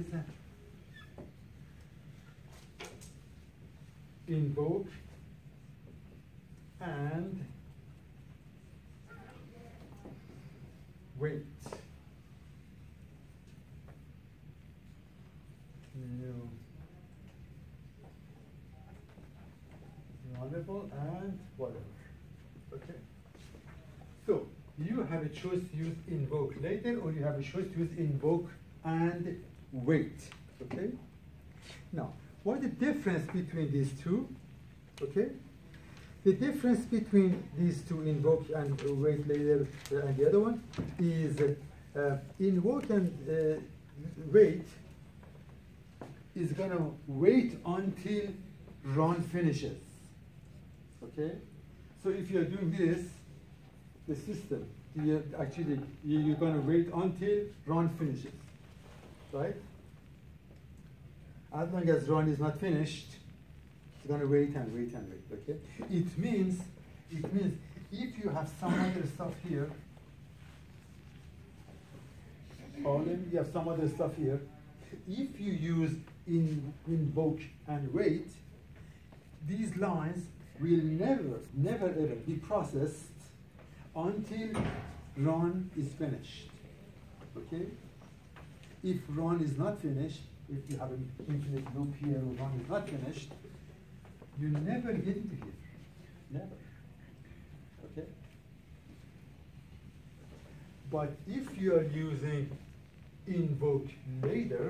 invoke and wait. New runnable and whatever. Okay. you have a choice to use invoke later, or you have a choice to use invoke and wait. Okay? Now, what is the difference between these two? Okay? The difference between these two, invoke and wait later, and the other one, is invoke and wait is going to wait until run finishes. Okay? So if you're doing this, the system, you're going to wait until run finishes, right? As long as run is not finished, it's going to wait and wait and wait, okay? It means if you have some other stuff here, or then you have some other stuff here, if you use invoke and wait, these lines will never ever be processed until run is finished, okay? If run is not finished, if you have an infinite loop here or run is not finished, you never get into here, never, okay? But if you are using invoke later,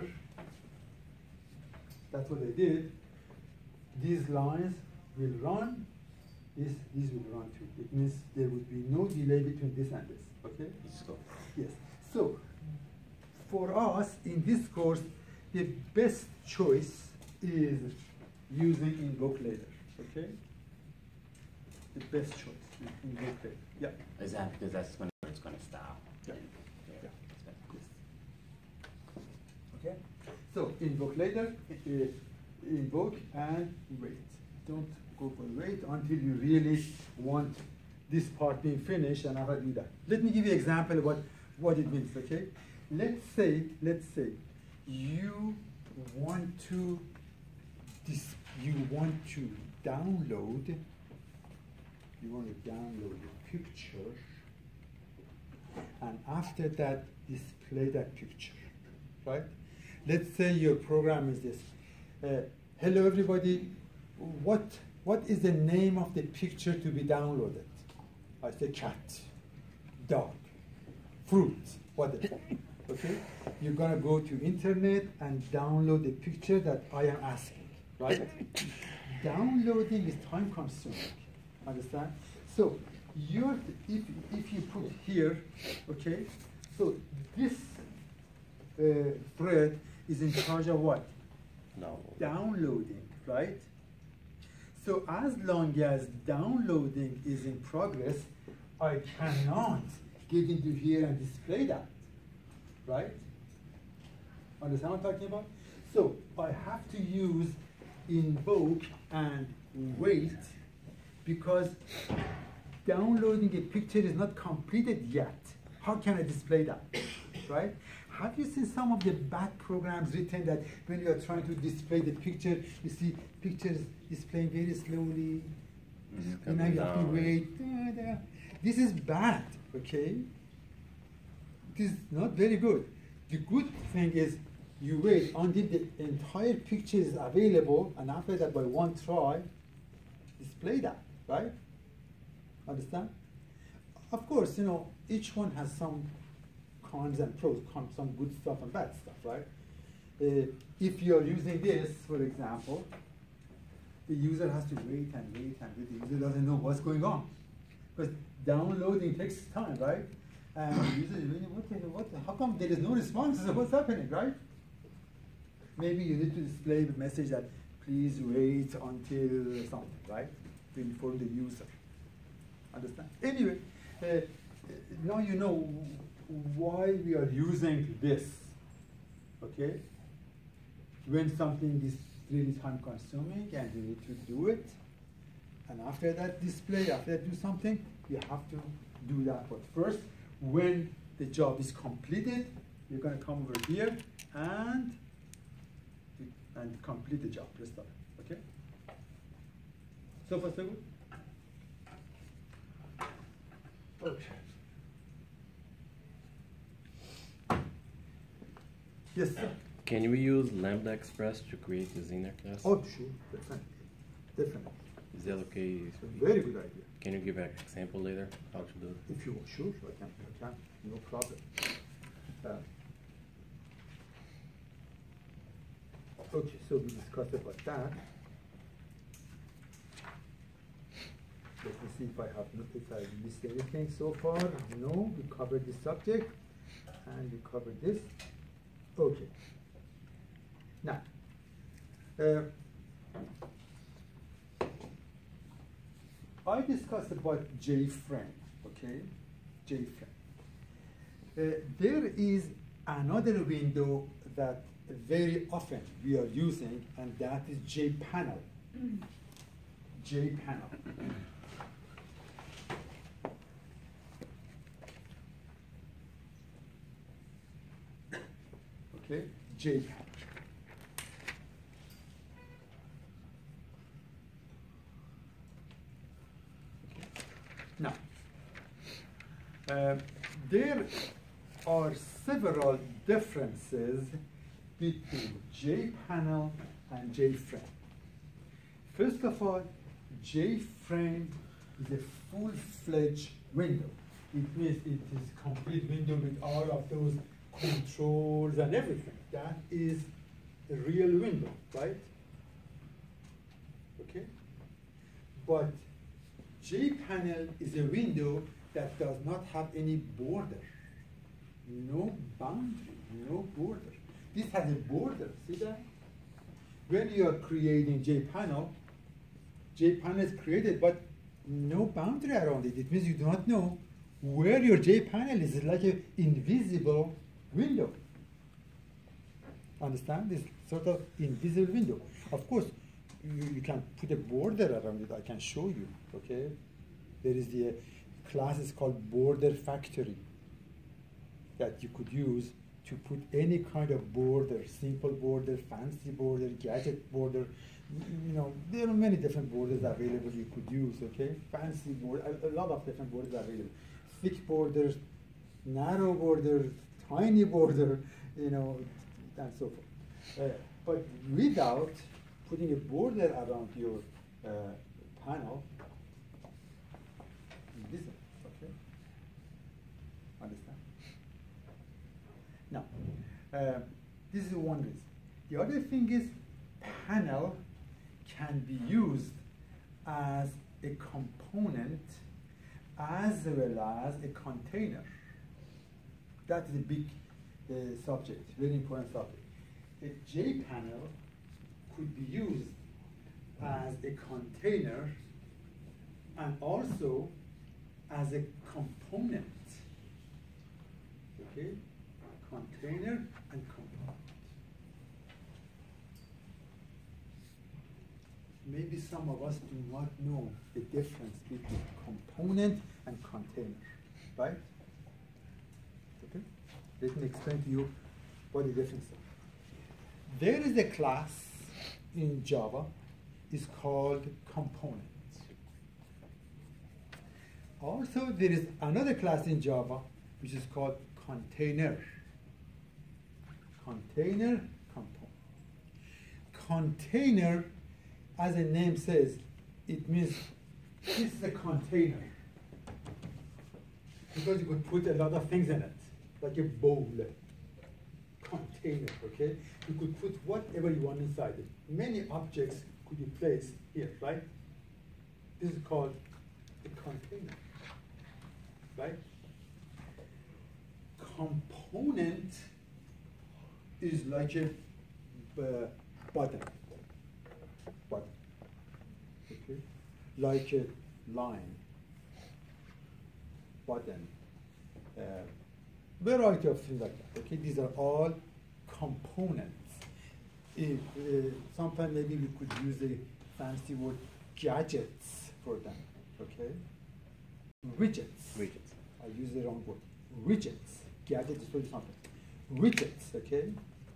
that's what they did, these lines will run, these will run too. It means there would be no delay between this and this, okay? Yes. So, for us, in this course, the best choice is using invoke later, okay? The best choice is invoke later, yeah. Is that because that's when it's going to stop? Yeah. Yeah. Yes. Okay? So, invoke later, invoke and wait. Don't go for wait until you really want this part being finished and I do that. Let me give you an example of what it means, okay? Let's say you want to download a picture, and after that display that picture, right? Let's say your program is this. Hello everybody, what is the name of the picture to be downloaded? I say cat, dog, fruit, whatever. Okay? You're gonna go to internet and download the picture that I am asking, right? Downloading is time consuming, understand? So if you put here, okay, so this thread is in charge of what? No. Downloading, right? So as long as downloading is in progress, I cannot get into here and display that, right? Understand what I'm talking about? So I have to use invoke and wait because downloading a picture is not completed yet. How can I display that, right? Have you seen some of the bad programs written that when you are trying to display the picture, you see pictures displaying very slowly, and now you have to wait. This is bad, okay? This is not very good. The good thing is you wait until the entire picture is available, and after that, by one try, display that, right? Understand? Of course, you know, each one has some cons and pros, some good stuff and bad stuff, right? If you're using this, for example, the user has to wait and wait and wait. The user doesn't know what's going on. Because downloading takes time, right? And the user is really, how come there is no response? What's happening, right? Maybe you need to display the message that please wait until something, right? To inform the user. Understand? Anyway, now you know why we are using this, okay? When something is really time consuming and you need to do it, and after that display, after that do something, you have to do that. But first, when the job is completed, you're gonna come over here and complete the job, rest of it, okay? So far, so good? Okay. Yes, sir. Can we use Lambda Express to create the Zener class? Oh, sure, definitely. Definitely. Is that okay? It's a very good idea. Can you give an example later how to do it? If you want, sure, I can, no problem. Okay, so we discussed about that. Let me see if I missed anything so far. No, we covered this subject, and we covered this. Okay. Now, I discussed about JFrame, okay? JFrame. There is another window that very often we are using, and that is JPanel. JPanel. Okay, JPanel. Now, there are several differences between JPanel and JFrame. First of all, JFrame is a full-fledged window. It means it is a complete window with all of those controls and everything. That is a real window, right? Okay? But JPanel is a window that does not have any border, no boundary, no border. This has a border, see that? When you are creating JPanel is created, but no boundary around it. It means you do not know where your JPanel is. It's like an invisible window. Understand? This sort of invisible window. Of course, you can put a border around it. I can show you, okay? There is the class is called Border Factory that you could use to put any kind of border, simple border, fancy border, gadget border. You know, there are many different borders available you could use, okay? Fancy border, a lot of different borders are available. Thick borders, narrow borders, tiny border, you know, and so forth. But without putting a border around your panel, invisible, okay? Understand? Now, this is one reason. The other thing is panel can be used as a component as well as a container. That is a big subject, very important subject. A JPanel could be used as a container and also as a component. Okay? Container and component. Maybe some of us do not know the difference between component and container, right? Okay? Let me explain to you what the difference is. There is a class in Java, it's called component. Also, there is another class in Java which is called container. Container, component. Container, as the name says, it means this is a container. Because you could put a lot of things in it, like a bowl. Container, okay? You could put whatever you want inside it. Many objects could be placed here, right? This is called a container, right? Component is like a button, okay? Like a line, button, variety of things like that, okay? These are all components. Sometimes maybe we could use a fancy word, gadgets for them, okay? Widgets. Widgets. I use the wrong word. Widgets. Gadget is totally something. Widgets, okay?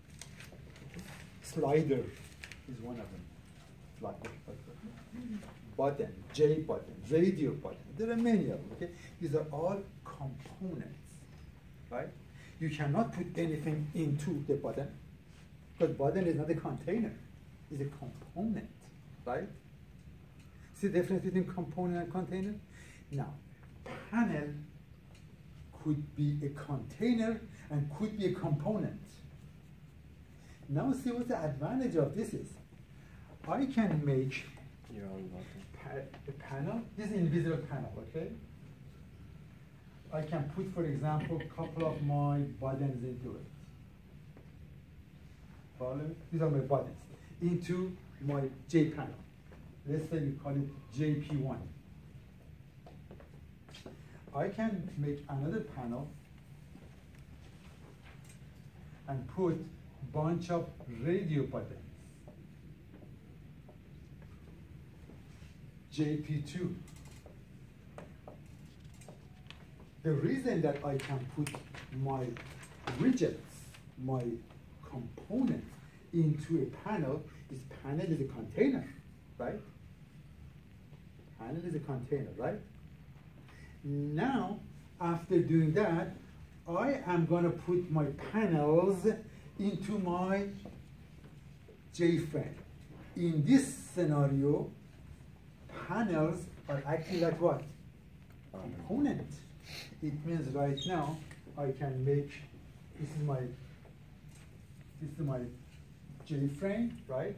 Slider is one of them. Slider. Button, J button, radio button. There are many of them, okay? These are all components, right? You cannot put anything into the button because button is not a container, it's a component, right? See the difference between component and container? Now, panel could be a container and could be a component. Now see what the advantage of this is. I can make Your own button. a panel, this is invisible panel, okay? I can put, for example, a couple of my buttons into it. Follow me? These are my buttons. Into my J panel. Let's say we call it JP1. I can make another panel and put a bunch of radio buttons. JP2. The reason that I can put my widgets, my components into a panel is panel is a container, right? Panel is a container, right? Now, after doing that, I am going to put my panels into my JFrame. In this scenario, panels are acting like what? Component. It means right now I can make, this is my JFrame, right?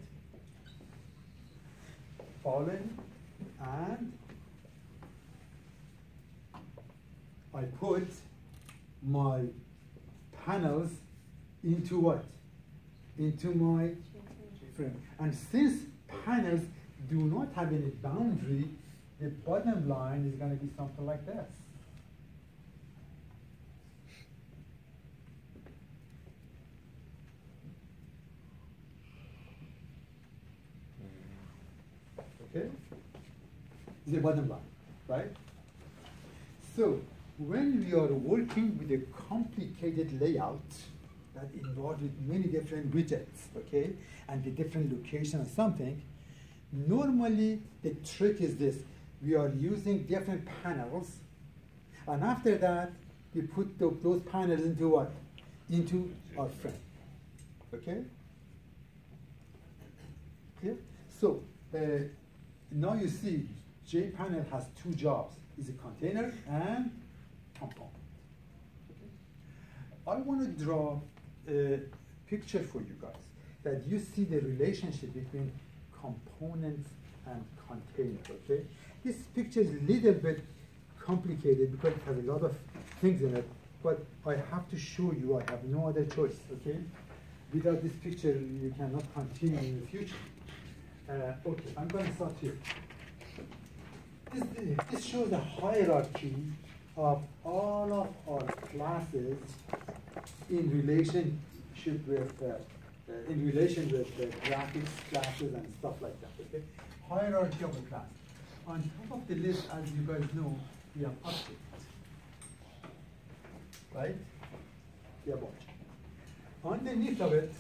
Following, and I put my panels into what? Into my frame. And since panels do not have any boundary, the bottom line is going to be something like this. Okay? The bottom line, right? So, when we are working with a complicated layout that involves with many different widgets, okay, and the different location of something, normally the trick is this. We are using different panels, and after that, we put those panels into what? Into our frame, okay? Clear? So, now you see JPanel has two jobs. It's a container and component. Okay? I want to draw a picture for you guys that you see the relationship between components and container, okay? This picture is a little bit complicated because it has a lot of things in it, but I have to show you, I have no other choice, okay? Without this picture, you cannot continue in the future. Okay, I'm going to start here. This shows a hierarchy of all of our classes in relationship with the graphics classes and stuff like that. Okay, hierarchy of a class. On top of the list, as you guys know, we have object, right? We have object. Underneath of it,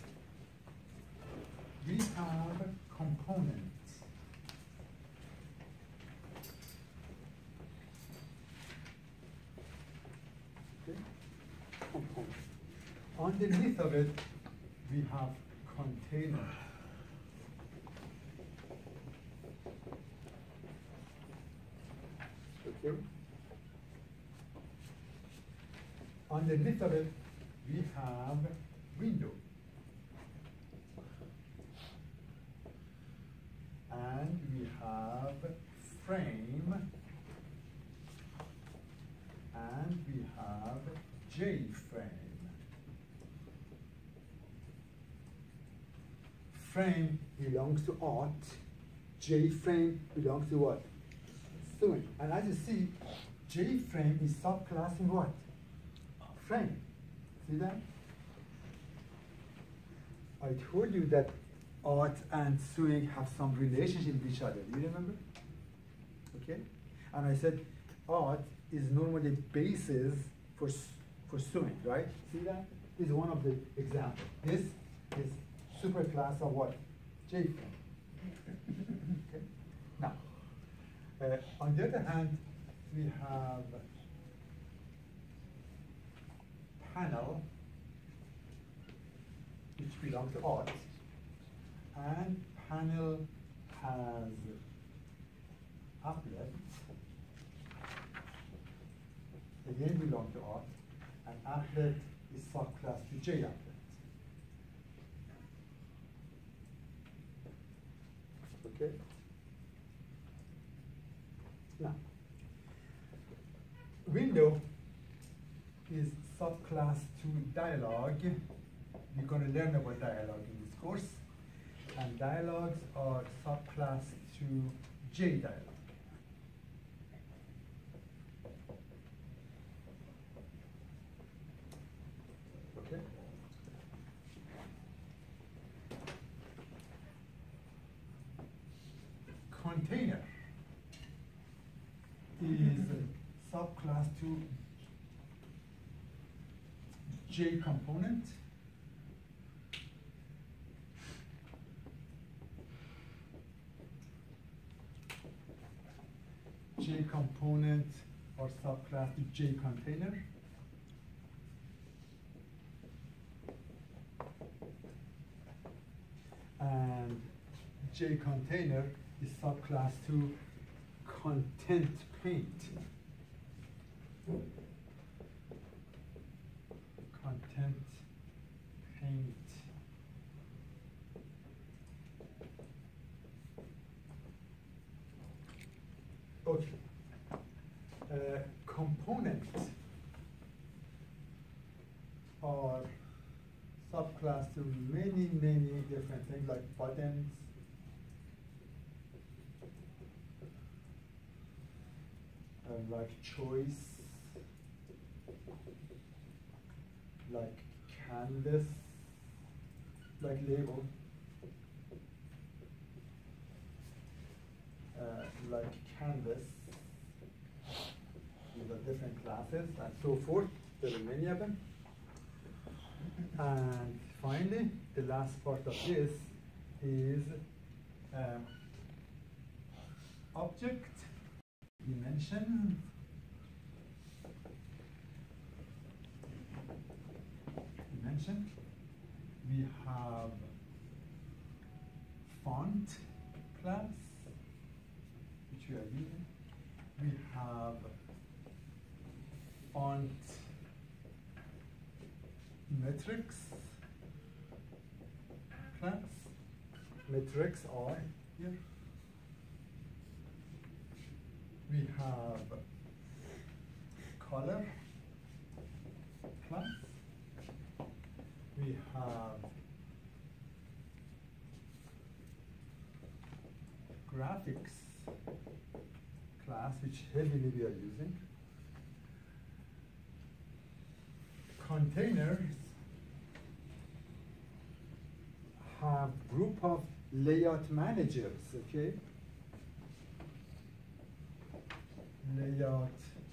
we have components. Okay? Components. Underneath of it, we have container. Okay? Underneath of it, we have window. And we have frame, and we have J-frame. Frame belongs to art, J-frame belongs to what? Sewing. And as you see, J-frame is subclassing what? Frame. See that? I told you that art and sewing have some relationship with each other. Do you remember? Okay? And I said art is normally basis for sewing, right? See that? This is one of the examples. This is superclass of what? J-frame. Okay? Now, on the other hand, we have panel, which belongs to art. And panel has applet again belong to R, and applet is subclass to J applet. Okay? Now, window is subclass to dialogue. We're going to learn about dialogue in this course. And dialogues are subclass to J dialogue. Okay? Container is subclass to J component. J component or subclass to J container. And J container is subclass to content paint. Content paint. Okay. Components are subclass to many, many different things like buttons, like choice, like canvas, like label, like canvas. These are different classes and so forth. There are many of them. And finally, the last part of this is object dimension. We have font class, which we are using. We have font metrics class. Metrics are here. We have color class. We have graphics class, which heavily we are using. Containers have group of layout managers, okay? Layout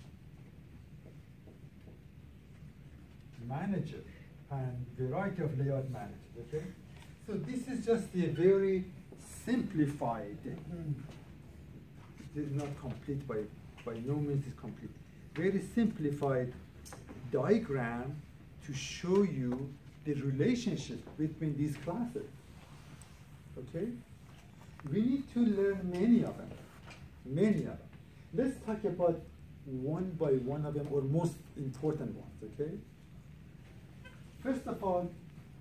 manager and variety of layout managers, okay? So this is just a very simplified, this is not complete by no means is complete, very simplified diagram to show you the relationship between these classes, okay? We need to learn many of them, many of them. Let's talk about one by one of them, or most important ones, okay? First of all,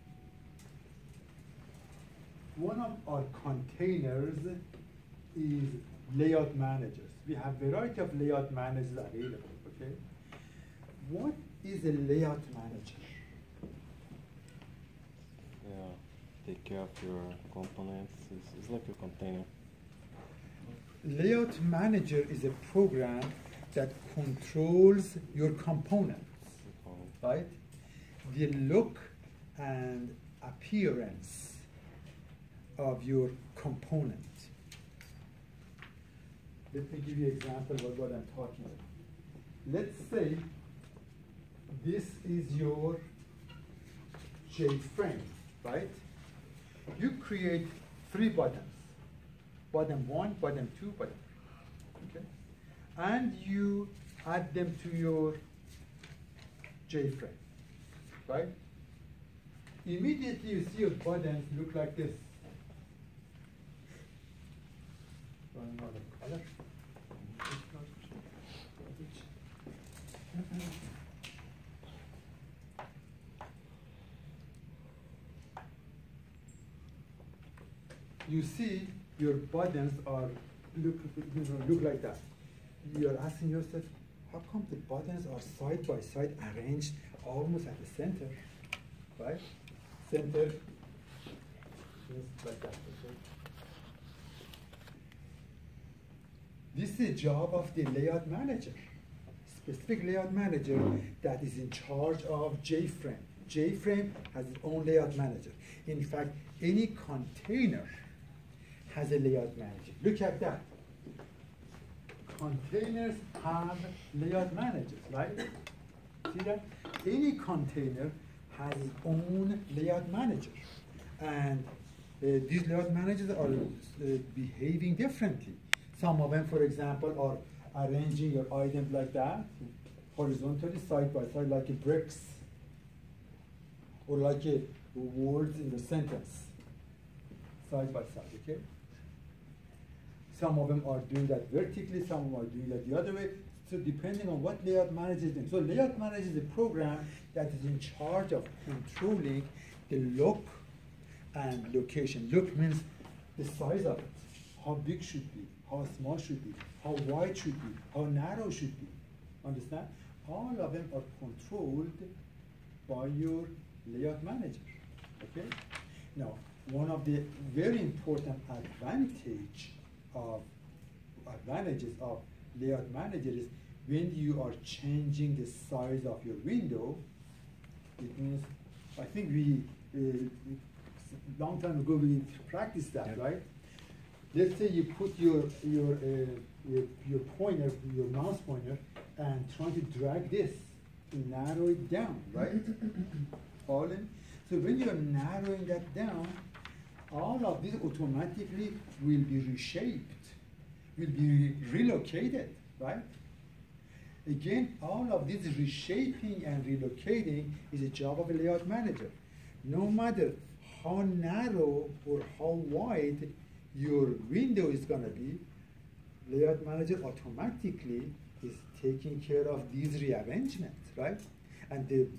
one of our containers is layout managers. We have variety of layout managers available, okay? What is a layout manager? Yeah, take care of your components. It's like a container. Layout manager is a program that controls your components, right? The look and appearance of your component. Let me give you an example of what I'm talking about. Let's say this is your J-frame, right? You create 3 buttons. Button 1, button 2, button 3, okay? And you add them to your J-frame, right? Immediately you see your buttons look like this. Run out of color. you see your buttons are look like that. You are asking yourself, how come the buttons are side by side arranged almost at the center, right? Center is like that. Okay? This is the job of the layout manager, specific layout manager that is in charge of JFrame. JFrame has its own layout manager. In fact, any container has a layout manager. Look at that. Containers have layout managers, right? See that? Any container has its own layout manager. And these layout managers are behaving differently. Some of them, for example, are arranging your items like that, horizontally, side by side, like a bricks, or like a words in the sentence, side by side, okay? Some of them are doing that vertically, some of them are doing that the other way. So depending on what layout manager is doing. So layout manager is a program that is in charge of controlling the look and location. Look means the size of it, how big should be, how small should be, how wide should be, how narrow should be. Understand? All of them are controlled by your layout manager. Okay? Now, one of the very important advantages of layout manager is when you are changing the size of your window, it means, I think we, long time ago we practiced that, right? Let's say you put your pointer, your mouse pointer, and try to drag this to narrow it down, right? Following? So when you're narrowing that down, all of this automatically will be reshaped, will be relocated, right? Again, all of this reshaping and relocating is a job of a layout manager. No matter how narrow or how wide your window is going to be, layout manager automatically is taking care of these rearrangements, right? And the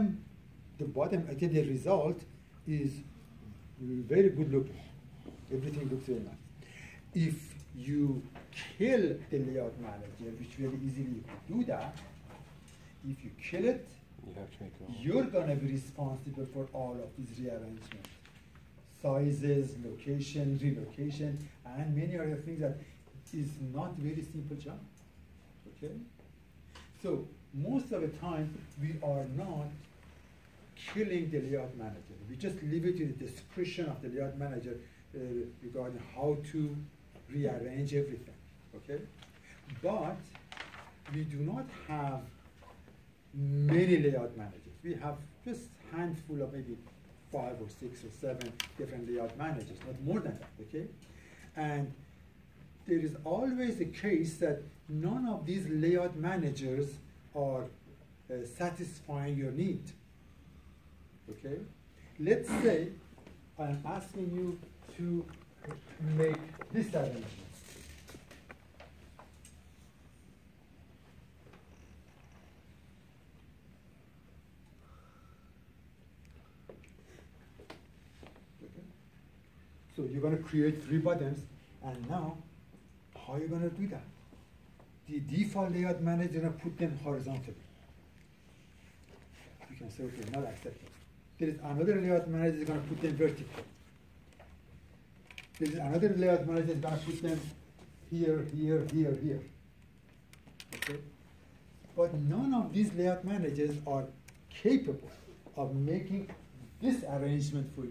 result is very good looking. Everything looks very nice. If you kill the layout manager, which very easily you can do that, if you kill it, you're going to be responsible for all of these rearrangements. Sizes, location, relocation, and many other things that is not very simple job. Okay? So most of the time we are not killing the layout manager. We just leave it to the discretion of the layout manager regarding how to rearrange everything. Okay? But we do not have many layout managers. We have just a handful of maybe 5 or 6 or 7 different layout managers, not more than that, okay? And there is always a case that none of these layout managers are satisfying your need, okay? Let's say I'm asking you to make this arrangement. So you're going to create 3 buttons, and now, how are you going to do that? The default layout manager is going to put them horizontally. You can say, okay, not acceptable. There is another layout manager is going to put them vertically. There is another layout manager is going to put them here, here, here, here. Okay? But none of these layout managers are capable of making this arrangement for you.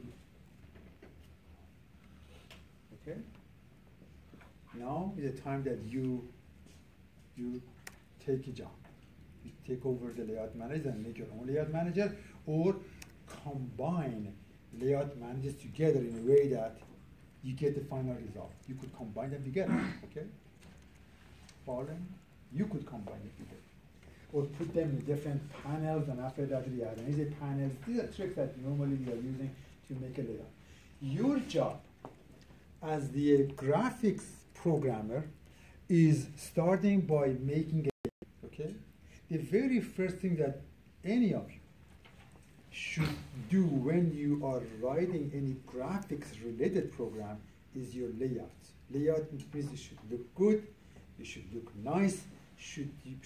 Okay? Now is the time that you take a job. You take over the layout manager and make your own layout manager, or combine layout managers together in a way that you get the final result. You could combine them together, okay? Following? You could combine them together. Or put them in different panels, and after that rearrange the panels. These are tricks that normally we are using to make a layout. Your job as the graphics programmer is starting by making a, okay? The very first thing that any of you should do when you are writing any graphics related program is your layout. Layout means it should look good, it should look nice, should be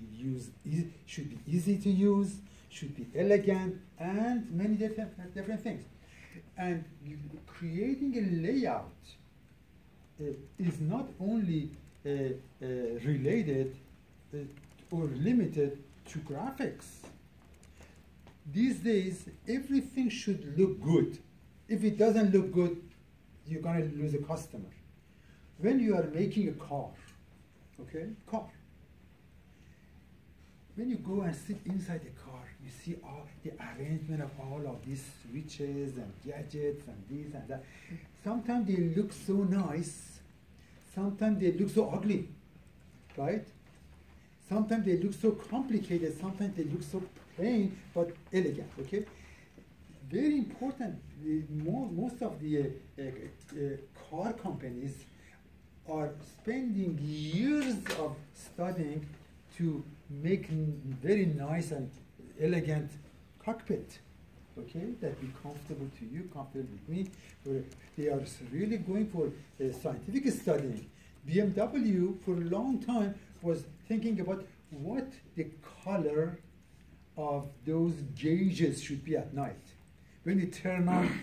easy to use, should be elegant, and many different things. And creating a layout is not only related or limited to graphics. These days, everything should look good. If it doesn't look good, you're going to lose a customer. When you are making a car, okay, when you go and sit inside the car, you see all the arrangement of all of these switches and gadgets and this and that. Sometimes they look so nice, sometimes they look so ugly, right? Sometimes they look so complicated, sometimes they look so plain but elegant, okay? Very important, most of the car companies are spending years of studying to make very nice and elegant cockpit, okay, that be comfortable to you, comfortable with me. They are really going for scientific studying. BMW for a long time was thinking about what the color of those gauges should be at night. When you turn on,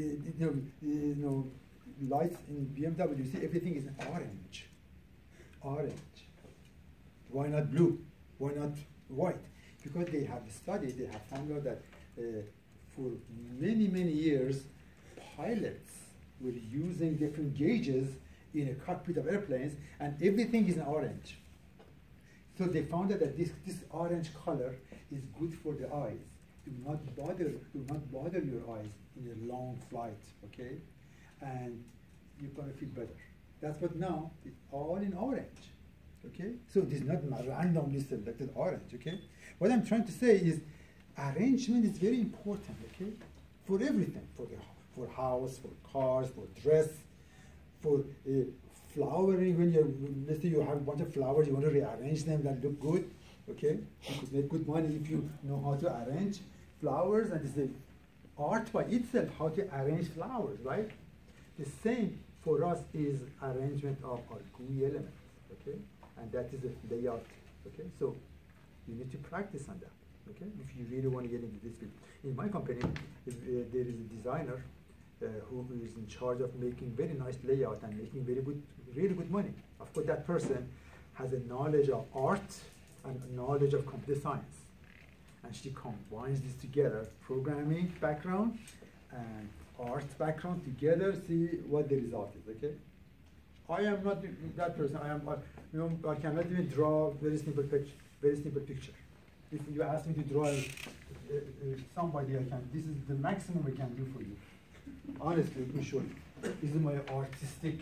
lights in BMW, you see everything is orange. Orange. Why not blue? Why not white? Because they have studied, they have found out that for many, many years, pilots were using different gauges in a cockpit of airplanes, and everything is in orange. So they found out that this orange color is good for the eyes. Do not bother your eyes in a long flight, okay? And you're gonna feel better. That's what now, it's all in orange, okay? So it is not randomly selected orange, okay? What I'm trying to say is arrangement is very important, okay? For everything, for house, for cars, for dress, for flowering. When let's say you have a bunch of flowers, you want to rearrange them that look good, okay? You could make good money if you know how to arrange flowers, and it's the art by itself, how to arrange flowers, right? The same for us is arrangement of our GUI elements, okay? And that is a layout, okay? So you need to practice on that, okay? If you really want to get into this field. In my company, there is a designer who is in charge of making very nice layout and making really good money. Of course, that person has a knowledge of art and a knowledge of computer science. And she combines this together, programming background and art background together, see what the result is, okay? I am not that person. I cannot even draw very simple picture. If you ask me to draw somebody, this is the maximum I can do for you. Honestly, let me show you. This is my artistic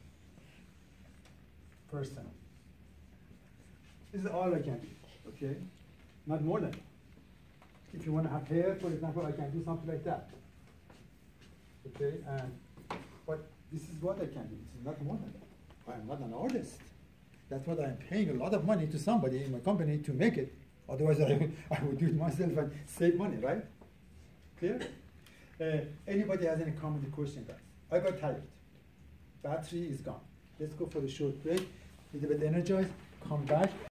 person. This is all I can do, okay? Not more than that. If you want to have hair, for example, I can do something like that. Okay, but this is what I can do. This is not more than that. I am not an artist. That's what I'm paying a lot of money to somebody in my company to make it. Otherwise, I would do it myself and save money, right? Clear? Anybody has any comment or question, guys? I got tired. Battery is gone. Let's go for a short break. A little bit energized. Come back.